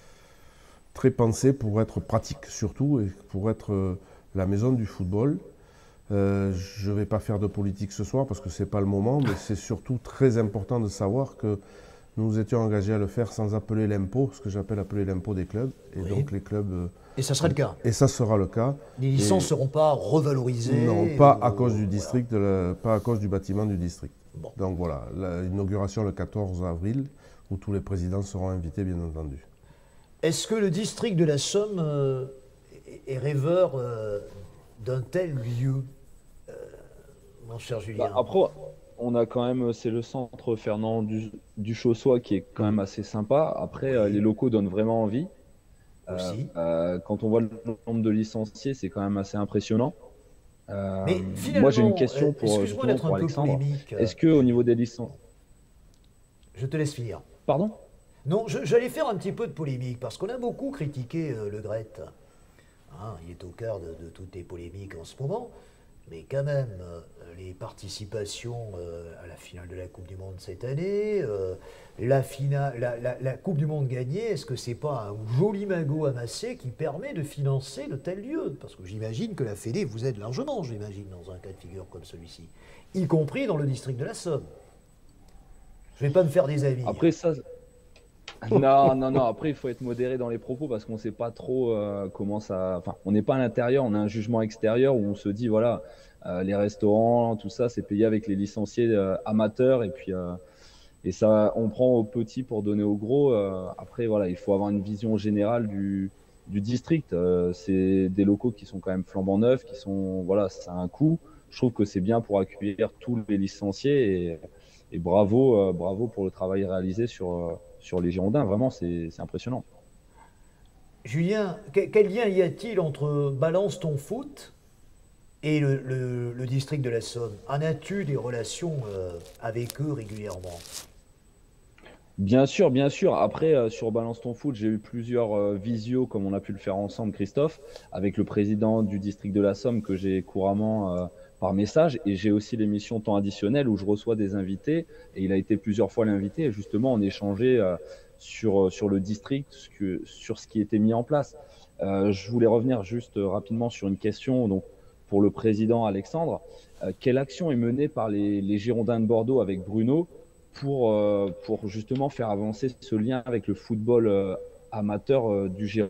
très pensé pour être pratique surtout et pour être euh, la maison du football. Euh, je ne vais pas faire de politique ce soir parce que ce n'est pas le moment, mais c'est surtout très important de savoir que nous étions engagés à le faire sans appeler l'impôt, ce que j'appelle appeler l'impôt des clubs. Et oui. donc les clubs... Euh, et ça sera le cas. Et ça sera le cas. Les licences ne seront pas revalorisées. Non, pas ou... à cause du district, voilà. de la, pas à cause du bâtiment du district. Bon. Donc voilà, l'inauguration le quatorze avril, où tous les présidents seront invités bien entendu. Est-ce que le district de la Somme euh, est rêveur euh, d'un tel lieu, euh, mon cher Julien? Bah, après, on a quand même, c'est le centre Fernand du, du Chaussois qui est quand même assez sympa. Après, oui. euh, les locaux donnent vraiment envie. Aussi. Euh, euh, quand on voit le nombre de licenciés, c'est quand même assez impressionnant. Euh, Mais finalement, moi, j'ai une question pour, excuse-moi d'être pour un peu Alexandre. polémique. Est-ce qu'au niveau des licences... Je te laisse finir. Pardon? Non, j'allais faire un petit peu de polémique, parce qu'on a beaucoup critiqué euh, Le Graët. Hein, il est au cœur de, de toutes les polémiques en ce moment, mais quand même, euh, les participations euh, à la finale de la Coupe du Monde cette année, euh, la, finale, la, la, la Coupe du Monde gagnée, est-ce que c'est pas un joli magot amassé qui permet de financer de tels lieux? Parce que j'imagine que la Fédé vous aide largement, j'imagine, dans un cas de figure comme celui-ci, y compris dans le district de la Somme. Je ne vais pas me faire des amis. Après ça... Non, non, non. Après, il faut être modéré dans les propos parce qu'on ne sait pas trop euh, comment ça. Enfin, on n'est pas à l'intérieur, on a un jugement extérieur où on se dit voilà, euh, les restaurants, tout ça, c'est payé avec les licenciés euh, amateurs et puis euh, et ça, on prend au petit pour donner au gros. Euh, après, voilà, il faut avoir une vision générale du du district. Euh, c'est des locaux qui sont quand même flambant neufs, qui sont voilà, ça a un coût. Je trouve que c'est bien pour accueillir tous les licenciés et, et bravo, euh, bravo pour le travail réalisé sur. Euh, sur les Girondins. Vraiment, c'est impressionnant. Julien, quel, quel lien y a-t-il entre Balance ton foot et le, le- le district de la Somme? En as-tu des relations euh, avec eux régulièrement? Bien sûr, bien sûr. Après, euh, sur Balance ton foot, j'ai eu plusieurs euh, visios, comme on a pu le faire ensemble, Christophe, avec le président du district de la Somme que j'ai couramment euh, par message. Et j'ai aussi l'émission Temps additionnel où je reçois des invités. Et il a été plusieurs fois l'invité. Et justement, on échangeait euh, sur, euh, sur le district, ce que- sur ce qui était mis en place. Euh, je voulais revenir juste euh, rapidement sur une question donc, pour le président Alexandre. Euh, quelle action est menée par les, les Girondins de Bordeaux avec Bruno pour, euh, pour justement faire avancer ce lien avec le football euh, amateur euh, du Gironde?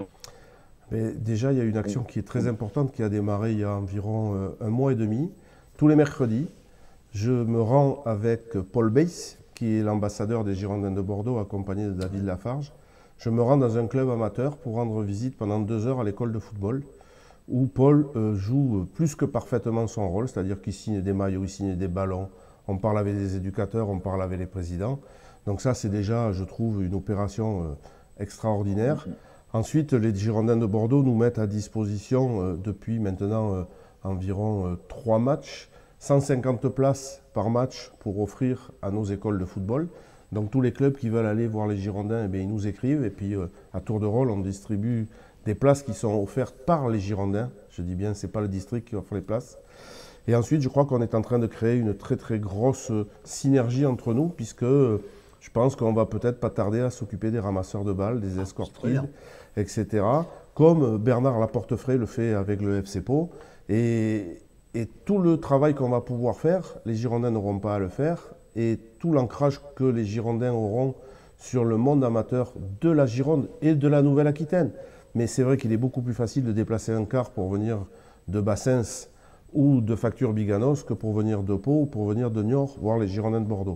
Mais déjà, il y a une action qui est très importante qui a démarré il y a environ euh, un mois et demi. Tous les mercredis, je me rends avec Paul Beyss, qui est l'ambassadeur des Girondins de Bordeaux, accompagné de David Lafarge. Je me rends dans un club amateur pour rendre visite pendant deux heures à l'école de football, où Paul euh, joue plus que parfaitement son rôle, c'est-à-dire qu'il signe des maillots, il signe des ballons, on parle avec les éducateurs, on parle avec les présidents. Donc ça, c'est déjà, je trouve, une opération euh, extraordinaire. Ensuite, les Girondins de Bordeaux nous mettent à disposition, euh, depuis maintenant euh, environ euh, trois matchs, cent cinquante places par match pour offrir à nos écoles de football. Donc tous les clubs qui veulent aller voir les Girondins, eh bien, ils nous écrivent et puis euh, à tour de rôle, on distribue des places qui sont offertes par les Girondins. Je dis bien, ce n'est pas le district qui offre les places. Et ensuite, je crois qu'on est en train de créer une très très grosse synergie entre nous, puisque euh, je pense qu'on va peut-être pas tarder à s'occuper des ramasseurs de balles, des escort kids, et cetera. Comme Bernard Laportefray le fait avec le F C Pau. Et, et tout le travail qu'on va pouvoir faire, les Girondins n'auront pas à le faire. Et tout l'ancrage que les Girondins auront sur le monde amateur de la Gironde et de la Nouvelle-Aquitaine. Mais c'est vrai qu'il est beaucoup plus facile de déplacer un car pour venir de Bassens ou de Facture Biganos que pour venir de Pau ou pour venir de Niort voir les Girondins de Bordeaux.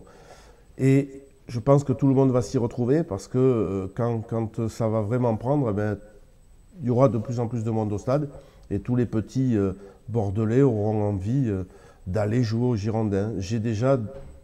Et je pense que tout le monde va s'y retrouver parce que euh, quand, quand ça va vraiment prendre, eh bien, il y aura de plus en plus de monde au stade et tous les petits euh, Bordelais auront envie euh, d'aller jouer aux Girondins. J'ai déjà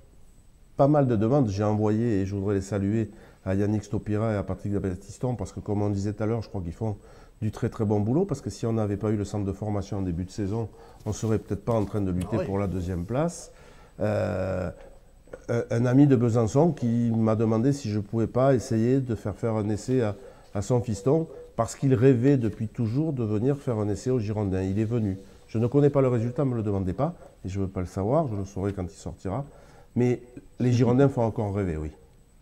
pas mal de demandes, j'ai envoyé et je voudrais les saluer à Yannick Stopira et à Patrick Baptiston parce que comme on disait tout à l'heure, je crois qu'ils font du très très bon boulot parce que si on n'avait pas eu le centre de formation en début de saison, on ne serait peut-être pas en train de lutter Ah oui. pour la deuxième place. Euh, un, un ami de Besançon qui m'a demandé si je ne pouvais pas essayer de faire faire un essai à, à son fiston parce qu'il rêvait depuis toujours de venir faire un essai aux Girondins. Il est venu. Je ne connais pas le résultat, ne me le demandez pas et je ne veux pas le savoir, je le saurai quand il sortira. Mais les Girondins font encore rêver, oui.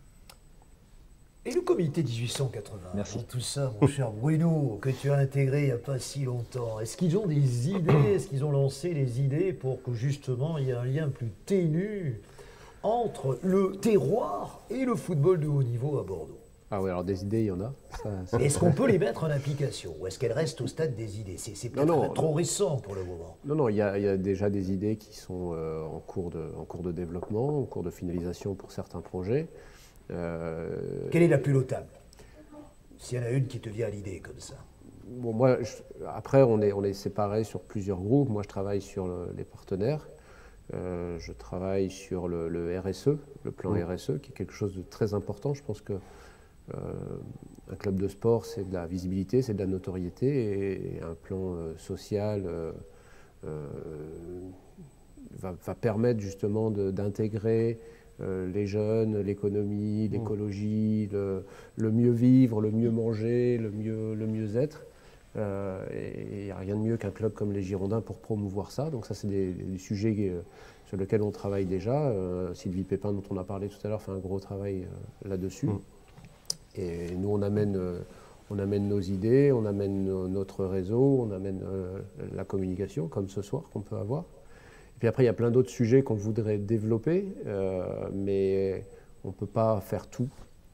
Et le comité dix-huit cent quatre-vingts, Merci. dans tout ça, mon cher Bruno, que tu as intégré il n'y a pas si longtemps, est-ce qu'ils ont des idées, est-ce qu'ils ont lancé des idées pour que justement il y ait un lien plus ténu entre le terroir et le football de haut niveau à Bordeaux? Ah oui, alors des idées, il y en a. Ça, ça- Est-ce qu'on peut les mettre en application ou est-ce qu'elles restent au stade des idées? C'est c'est peut-être Non, non. trop récent pour le moment. Non, non, il y, a, il y a déjà des idées qui sont euh, en, cours de, en cours de développement, en cours de finalisation pour certains projets. Euh, Quelle est la plus notable? S'il y en a une qui te vient à l'idée comme ça. Bon, moi, je- après, on est, on est séparés sur plusieurs groupes. Moi, je travaille sur le- les partenaires. Euh, je travaille sur le, le R S E, le plan Mmh. R S E, qui est quelque chose de très important. Je pense que euh, un club de sport, c'est de la visibilité, c'est de la notoriété, et un plan euh, social euh, euh, va, va permettre justement de- d'intégrer euh, les jeunes, l'économie, l'écologie, le, le mieux vivre, le mieux manger, le mieux, le mieux-être. Euh, et il n'y a rien de mieux qu'un club comme les Girondins pour promouvoir ça. Donc ça, c'est des, des sujets euh, sur lesquels on travaille déjà. Euh, Sylvie Pépin, dont on a parlé tout à l'heure, fait un gros travail euh, là-dessus. Mm. Et nous, on amène, euh, on amène nos idées, on amène no- notre réseau, on amène euh, la communication, comme ce soir qu'on peut avoir. Et puis après, il y a plein d'autres sujets qu'on voudrait développer, euh, mais on ne peut pas faire tout.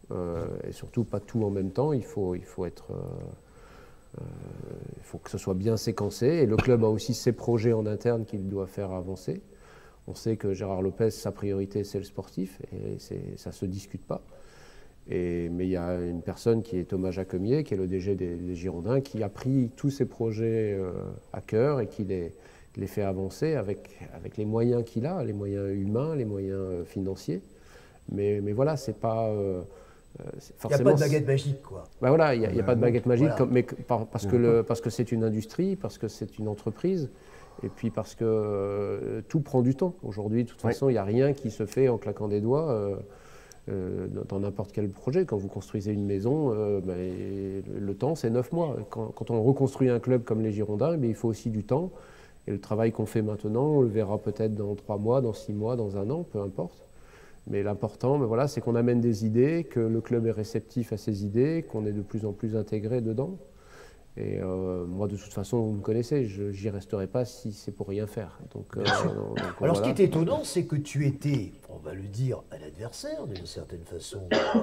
euh, et surtout pas tout en même temps. Il faut, il faut être, euh, euh, il faut que ce soit bien séquencé. Et le club a aussi ses projets en interne qu'il doit faire avancer. On sait que Gérard Lopez, sa priorité, c'est le sportif, et ça ne se discute pas. Et, mais il y a une personne qui est Thomas Jacomier, qui est le D G des, des Girondins, qui a pris tous ces projets euh, à cœur et qui les, les fait avancer avec, avec les moyens qu'il a, les moyens humains, les moyens euh, financiers. Mais, mais voilà, c'est pas... Euh, il n'y a pas de baguette magique, quoi. Ben voilà, il n'y a, a pas de baguette magique, voilà. comme, mais parce que, le, parce que c'est une industrie, parce que c'est une entreprise, et puis parce que euh, tout prend du temps. Aujourd'hui, de toute oui. façon, il n'y a rien qui se fait en claquant des doigts euh, euh, dans n'importe quel projet. Quand vous construisez une maison, euh, ben, le, le temps, c'est neuf mois. Quand, quand on reconstruit un club comme les Girondins, ben, il faut aussi du temps. Et le travail qu'on fait maintenant, on le verra peut-être dans trois mois, dans six mois, dans un an, peu importe. Mais l'important, ben voilà, c'est qu'on amène des idées, que le club est réceptif à ces idées, qu'on est de plus en plus intégré dedans. Et euh, moi, de toute façon, vous me connaissez, je n'y resterai pas si c'est pour rien faire. Donc, euh, donc, Alors, voilà. Ce qui est étonnant, c'est que tu étais, on va le dire, un adversaire, d'une certaine façon,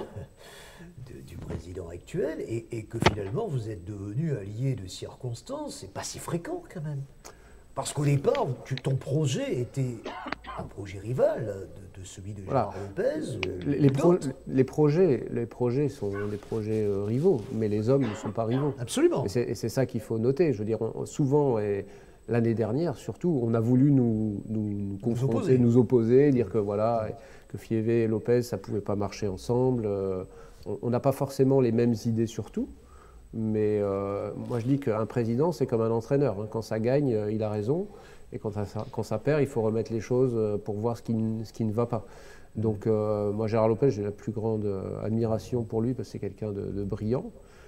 de, du président actuel, et, et que finalement, vous êtes devenu allié de circonstance. C'est pas si fréquent, quand même. Parce qu'au départ, tu, ton projet était un projet rival de, de celui de Gérard voilà. Lopez. Les, les, pro, les, projets, les projets sont des projets euh, rivaux, mais les hommes ne sont pas rivaux. Absolument. Et c'est ça qu'il faut noter. Je veux dire, on, souvent, l'année dernière surtout, on a voulu nous, nous, nous confronter, nous opposer. nous opposer, dire que voilà, que Fievé et Lopez, ça ne pouvait pas marcher ensemble. On n'a pas forcément les mêmes idées sur tout. Mais euh, moi, je dis qu'un président, c'est comme un entraîneur. Hein. Quand ça gagne, il a raison. Et quand ça, quand ça perd, il faut remettre les choses pour voir ce qui, ce qui ne va pas. Donc, euh, moi, Gérard Lopez, j'ai la plus grande admiration pour lui parce que c'est quelqu'un de, de brillant,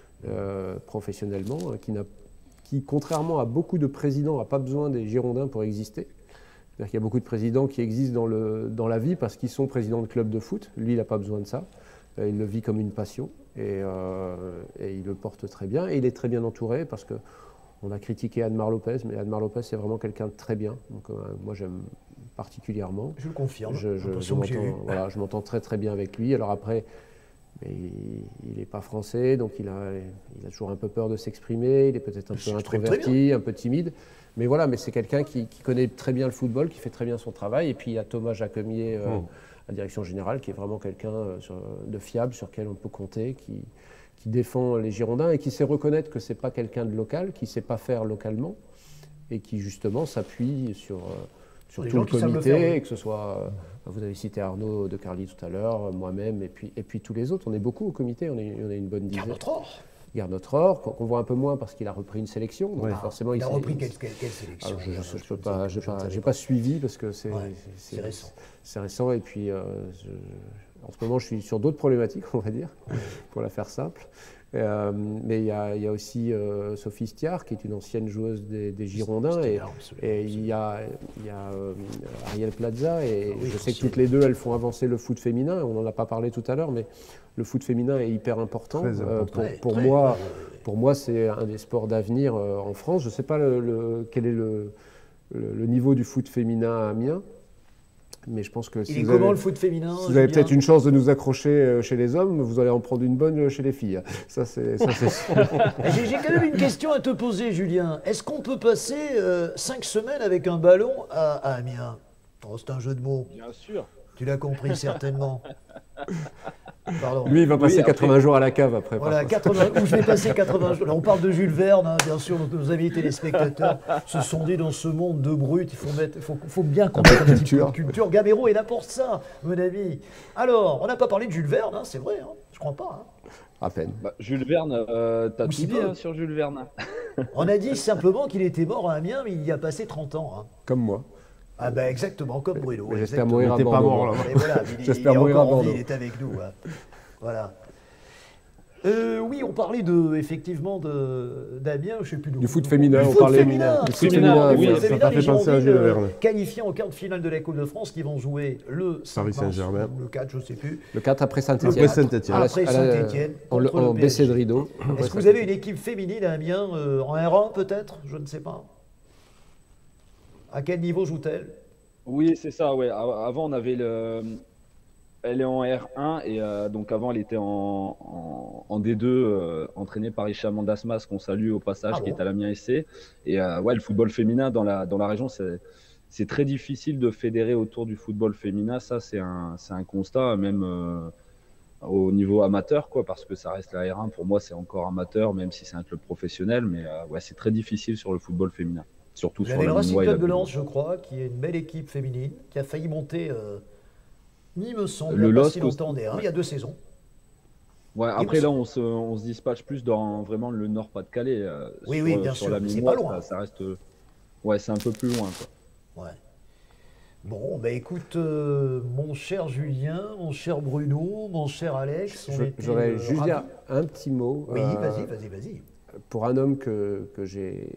euh, professionnellement, hein, qui, qui, contrairement à beaucoup de présidents, n'a pas besoin des Girondins pour exister. C'est-à-dire qu'il y a beaucoup de présidents qui existent dans, le, dans la vie parce qu'ils sont présidents de clubs de foot. Lui, il n'a pas besoin de ça. Il le vit comme une passion et, euh, et il le porte très bien. Et il est très bien entouré parce qu'on a critiqué Admar Lopez, mais Admar Lopez, c'est vraiment quelqu'un de très bien. Donc, euh, moi, j'aime particulièrement. Je le confirme. Je, je, je m'entends voilà, je m'entends très très bien avec lui. Alors après, mais il n'est pas français, donc il a, il a toujours un peu peur de s'exprimer. Il est peut-être un peu introverti, un peu timide. Mais voilà, mais c'est quelqu'un qui, qui connaît très bien le football, qui fait très bien son travail. Et puis il y a Thomas Jacomier, euh, oh. la direction générale, qui est vraiment quelqu'un de fiable, sur lequel on peut compter, qui, qui défend les Girondins et qui sait reconnaître que ce n'est pas quelqu'un de local, qui ne sait pas faire localement et qui justement s'appuie sur, sur tout le comité, faire, oui. et que ce soit, vous avez cité Arnaud de Carly tout à l'heure, moi-même et puis, et puis tous les autres. On est beaucoup au comité, on est, on est une bonne dizaine. Garde notre or, qu'on voit un peu moins parce qu'il a repris une sélection. Donc ouais. forcément, il, il a repris quelle, quelle, quelle sélection? Alors, Je ne peux pas, j'ai pas, pas, pas suivi parce que c'est ouais, récent. C'est récent et puis euh, je, en ce moment je suis sur d'autres problématiques, on va dire, ouais. pour la faire simple. Euh, mais il y, y a aussi euh, Sophie Stiard qui est une ancienne joueuse des, des Girondins et, et il y a, y a euh, Ariel Plaza et oui, je sais que toutes les deux elles font avancer le foot féminin. On n'en a pas parlé tout à l'heure, mais le foot féminin est hyper important. Euh, pour, pour, très, moi, très... pour moi, c'est un des sports d'avenir euh, en France. Je ne sais pas le, le, quel est le, le, le niveau du foot féminin à Amiens. Mais je pense que si Il est vous comment avez, le foot féminin? Si vous avez peut-être une chance de nous accrocher chez les hommes, vous allez en prendre une bonne chez les filles. Ça, c'est J'ai quand même une question à te poser, Julien. Est-ce qu'on peut passer euh, cinq semaines avec un ballon à, à Amiens? Oh, c'est un jeu de mots. Bien sûr. Tu l'as compris certainement. Pardon. Lui, il va passer oui, quatre-vingts après, jours à la cave après. Voilà, quatre-vingts, où je vais passer quatre-vingts jours. Là, on parle de Jules Verne, hein, bien sûr, nos amis téléspectateurs se sont dit dans ce monde de brutes, il faut, mettre, il faut, faut bien qu'on mette un petit peu de culture. Gamero est là pour ça, mon ami. Alors, on n'a pas parlé de Jules Verne, hein, c'est vrai, hein, je crois pas. Hein. À peine. Bah, Jules Verne, euh, t'as tout dit hein, sur Jules Verne. On a dit simplement qu'il était mort à Amiens, mais il y a passé trente ans. Hein. Comme moi. Ah ben exactement, comme Bruno. J'espère mourir à Bordeaux. Pas mort, là. Voilà, J'espère mourir à Bordeaux. Il est avec nous. Hein. Voilà. Euh, oui, on parlait de, effectivement d'Amiens, je sais plus. Du foot féminin, du on foot parlait féminin. du foot féminin. Oui, oui, ça t'a fait penser à Jules Verne. Qualifiés en quart de finale de la Coupe de France, qui vont jouer le Paris Saint-Germain, le quatre, je ne sais plus. Le quatre après Saint-Étienne. Après Saint-Étienne. Après Saint-Étienne. En baissé de rideau. Est-ce que vous avez une équipe féminine à Amiens euh, en R un peut-être? Je ne sais pas. À quel niveau joue-t-elle? Oui, c'est ça. Ouais. Avant, on avait le. Elle est en R un et euh, donc avant elle était en, en, en D deux, euh, entraînée par Hicham Dasmas, qu'on salue au passage, Ah qui bon? est à l'Amiens S C. Et euh, ouais, le football féminin dans la, dans la région, c'est, c'est très difficile de fédérer autour du football féminin. Ça, c'est un, c'est un constat, même euh, au niveau amateur, quoi, parce que ça reste la R un. Pour moi, c'est encore amateur, même si c'est un club professionnel. Mais euh, ouais, c'est très difficile sur le football féminin, surtout Vous sur avez le la Racing Minois et la Club de Bulle. Lens, je crois, qui est une belle équipe féminine, qui a failli monter, euh, il me semble, il Le n'y a pas si LOSC aussi. longtemps en D un, Ouais. il y a deux saisons. Ouais, Il me après là, semble. on se, on se dispatche plus dans vraiment le Nord-Pas-de-Calais. euh, Oui, oui, sur, bien sur sûr, la mais c'est pas Minoise, loin. ça, ça reste. euh, Ouais, c'est un peu plus loin, quoi. Ouais. Bon, bah écoute, euh, mon cher Julien, mon cher Bruno, mon cher Alex, on Je- était J'aurais euh, juste ravis. dire un petit mot. Oui, euh, vas-y, vas-y, vas-y. Pour un homme que, que j'ai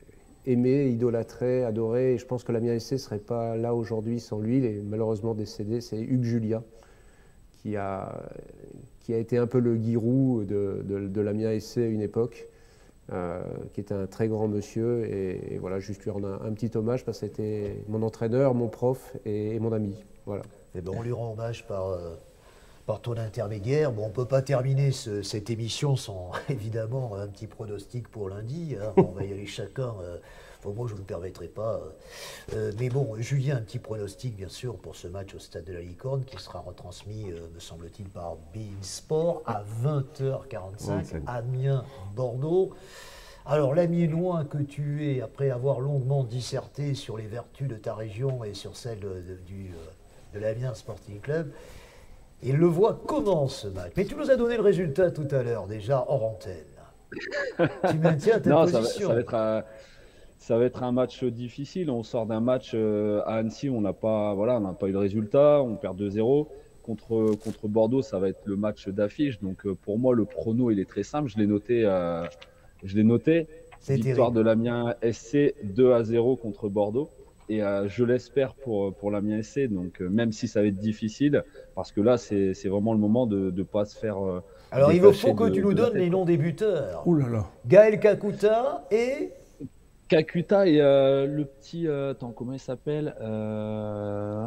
aimé, idolâtré, adoré, et je pense que l'Amiens S C ne serait pas là aujourd'hui sans lui, il est malheureusement décédé, c'est Hugues Julia, qui a, qui a été un peu le Giroud de, de, de l'Amiens S C à une époque, euh, qui était un très grand monsieur, et, et voilà, juste lui rendre un, un petit hommage, parce que c'était mon entraîneur, mon prof et, et mon ami. Voilà. Eh ben, on lui rend hommage par, euh, par ton intermédiaire. Bon, on ne peut pas terminer ce- cette émission sans, évidemment, un petit pronostic pour lundi, hein. On va y aller chacun. euh, Enfin, moi, je ne me permettrai pas. euh, euh, mais bon, Julien, un petit pronostic, bien sûr, pour ce match au Stade de la Licorne, qui sera retransmis, euh, me semble-t-il, par beIN Sport à vingt heures quarante-cinq, vingt-cinq. Amiens-Bordeaux. Alors, l'Amiénois que tu es, après avoir longuement disserté sur les vertus de ta région et sur celles de, de- du, euh, de l'Amiens Sporting Club, il le voit comment ce match. Mais tu nous as donné le résultat tout à l'heure, déjà hors antenne. Tu maintiens ta Non, ça va, position. ça va être un, ça va être un match difficile. On sort d'un match euh, à Annecy, on n'a pas, voilà, on n'a pas eu le résultat, on perd deux zéro. Contre, contre Bordeaux, ça va être le match d'affiche. Donc euh, pour moi, le prono, il est très simple. Je l'ai noté. euh, je l'ai noté. C'est Victoire terrible. de l'Amiens S C deux à zéro contre Bordeaux. Et euh, je l'espère pour, pour l'Amiens S C. Donc euh, même si ça va être difficile, parce que là, c'est c'est vraiment le moment de ne pas se faire. euh, Alors, il détacher faut que de- tu nous de la donnes tête, les quoi. noms des buteurs. Ouh là là. Gaël Kakuta et Kakuta et euh, le petit. euh, attends, comment il s'appelle euh,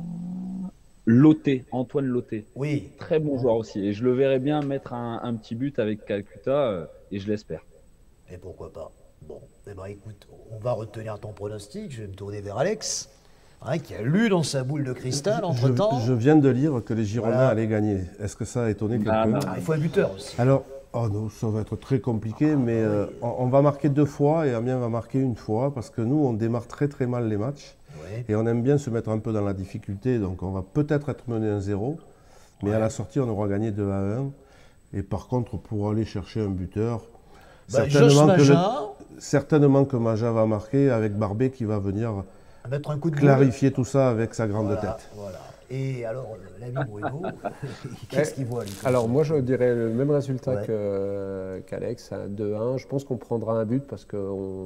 Loté, Antoine Loté. oui. Très bon joueur aussi. Et je le verrais bien mettre un, un petit but avec Kakuta, euh, et je l'espère. Et pourquoi pas. Bon, eh ben écoute, on va retenir ton pronostic. Je vais me tourner vers Alex, hein, qui a lu dans sa boule de cristal Je, entre-temps. je viens de lire que les Girondins Voilà. allaient gagner. Est-ce que ça a étonné Ah, quelqu'un? non. Ah, il faut un buteur aussi. Alors, oh non, ça va être très compliqué, mais euh, on, on va marquer deux fois et Amiens va marquer une fois parce que nous, on démarre très très mal les matchs Ouais. et on aime bien se mettre un peu dans la difficulté. Donc, on va peut-être être mené un zéro, mais à la sortie, on aura gagné deux à un. Et par contre, pour aller chercher un buteur, Bah, Josh certainement, que le- Maja, certainement que Maja va marquer avec Barbet qui va venir à mettre un coup de boule. clarifier tout ça avec sa grande Voilà, tête. voilà. Et alors, l'ami Bruno, qu'est-ce qu'il voit lui comme Alors ça moi je dirais le même résultat Ouais. que- qu'Alex, un deux un. Je pense qu'on prendra un but parce qu'on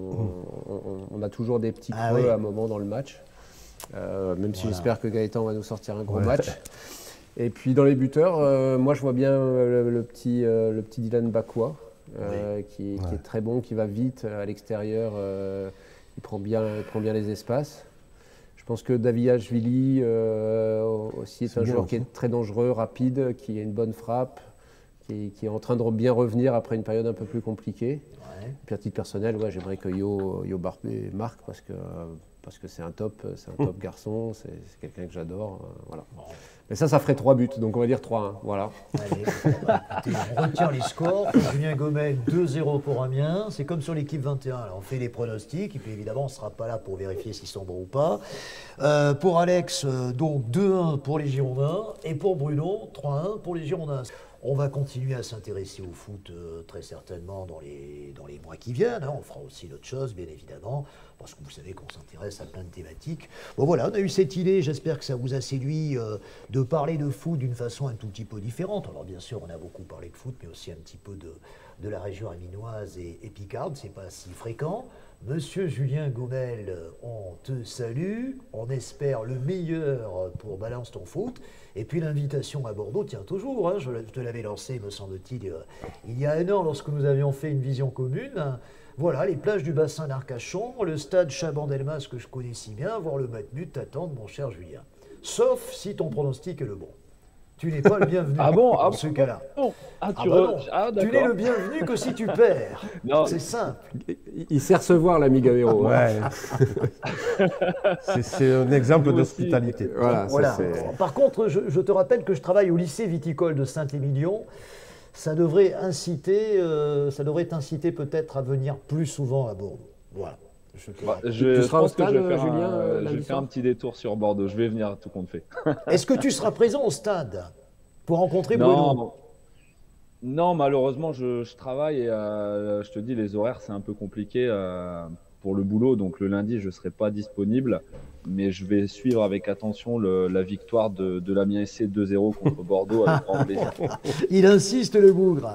on, on a toujours des petits Ah creux oui. à un moment dans le match. Euh, même si Voilà. j'espère que Gaëtan va nous sortir un gros Ouais. match. Et puis dans les buteurs, euh, moi je vois bien euh, le, le petit, euh, le petit Dylan Bakwa, euh, qui, qui Ouais. est très bon, qui va vite euh, à l'extérieur, euh, il, prend bien, il prend bien les espaces. Je pense que Daviashvili euh, aussi est, C'est un bien joueur aussi. qui est très dangereux, rapide, qui a une bonne frappe, qui, qui est en train de bien revenir après une période un peu plus compliquée. Ouais. Puis à titre personnel, ouais, j'aimerais que Yo, Yo Barbet marque parce que parce que c'est un top, c'est un top garçon, c'est c'est quelqu'un que j'adore, euh, voilà. Bon. Mais ça, ça ferait trois buts, donc on va dire trois un, voilà. Allez, bon, bah, écoutez, on retient les scores. Julien Gomel, deux zéro pour Amiens. C'est comme sur l'équipe vingt et un. Là, on fait les pronostics. Et puis évidemment, on ne sera pas là pour vérifier s'ils sont bons ou pas. Euh, pour Alex, euh, donc deux un pour les Girondins. Et pour Bruno, trois un pour les Girondins. On va continuer à s'intéresser au foot euh, très certainement dans les, dans les mois qui viennent, hein. On fera aussi d'autres choses, bien évidemment, parce que vous savez qu'on s'intéresse à plein de thématiques. Bon voilà, on a eu cette idée, j'espère que ça vous a séduit, euh, de parler de foot d'une façon un tout petit peu différente. Alors bien sûr, on a beaucoup parlé de foot, mais aussi un petit peu de, de la région aminoise et, et picarde, c'est pas si fréquent. Monsieur Julien Gomel, on te salue, on espère le meilleur pour Balance ton foot. Et puis l'invitation à Bordeaux tient toujours, hein, je te l'avais lancé, me semble-t-il, euh, il y a un an lorsque nous avions fait une vision commune. Voilà, les plages du bassin d'Arcachon, le stade Chaban-Delmas que je connais si bien, voir le Matmut t'attendre, mon cher Julien. Sauf si ton pronostic est le bon. Tu n'es pas le bienvenu Ah bon, ah dans ce cas-là. Bon. Ah, tu, Ah bah re- non. ah, Tu n'es d'accord. le bienvenu que si tu perds. Non. C'est simple. Il, il sait recevoir l'ami Gamero. hein. Ouais. C'est- C'est un exemple Nous aussi. d'hospitalité. Voilà, ça, Voilà. c'est- Par contre, je, je te rappelle que je travaille au lycée viticole de Saint-Émilion. Ça devrait inciter, euh, ça devrait t'inciter peut-être à venir plus souvent à Bordeaux. Voilà. Je te Bah, rappelle. je, Tu je seras au pense que je stade, vais faire, Julien, un, euh, je lundi vais faire soir un petit détour sur Bordeaux. Je vais venir, tout compte fait. Est-ce que tu seras présent au stade pour rencontrer Bruno? Non, non, malheureusement, je, je travaille et euh, je te dis, les horaires, c'est un peu compliqué euh, pour le boulot. Donc le lundi, je ne serai pas disponible. Mais je vais suivre avec attention le- la victoire de, de l'Amiens S C deux zéro contre Bordeaux avec grand plaisir. Il insiste, le bougre.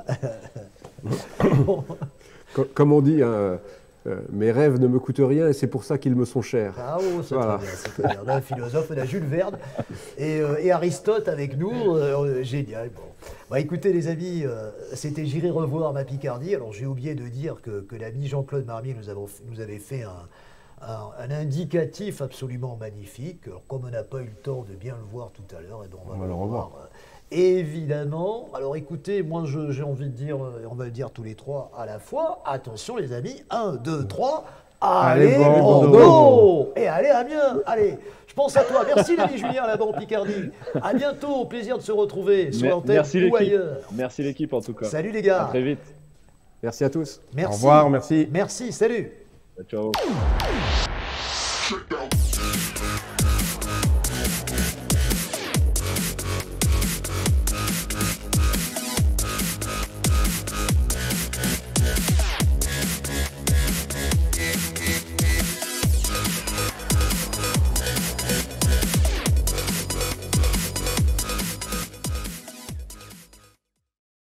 Co- Comme on dit, hein, euh, mes rêves ne me coûtent rien et c'est pour ça qu'ils me sont chers. Ah oh, c'est Voilà. très bien, c'est très bien. On a un philosophe, on a Jules Verne et, euh, et Aristote avec nous. euh, génial. Bon. Bah, écoutez les amis, euh, c'était J'irai revoir ma Picardie. Alors j'ai oublié de dire que, que l'ami Jean-Claude Marmier nous, avons, nous avait fait un, un, un indicatif absolument magnifique. Alors, comme on n'a pas eu le temps de bien le voir tout à l'heure, eh ben, on va, On va le le revoir. euh, Évidemment. Alors écoutez, moi je- j'ai envie de dire, euh, et on va le dire tous les trois à la fois, attention les amis, un, deux, trois, allez, Allez, Bordeaux. Bordeaux. Et allez Amiens, allez, je pense à toi. Merci l'ami Julien là-bas en Picardie. À bientôt, au plaisir de se retrouver sur Mer- l'antenne Merci ou l'équipe. ailleurs. Merci l'équipe en tout cas. Salut les À gars. très vite. Merci à tous. Merci. Au revoir, merci. Merci, salut. Ciao. Check out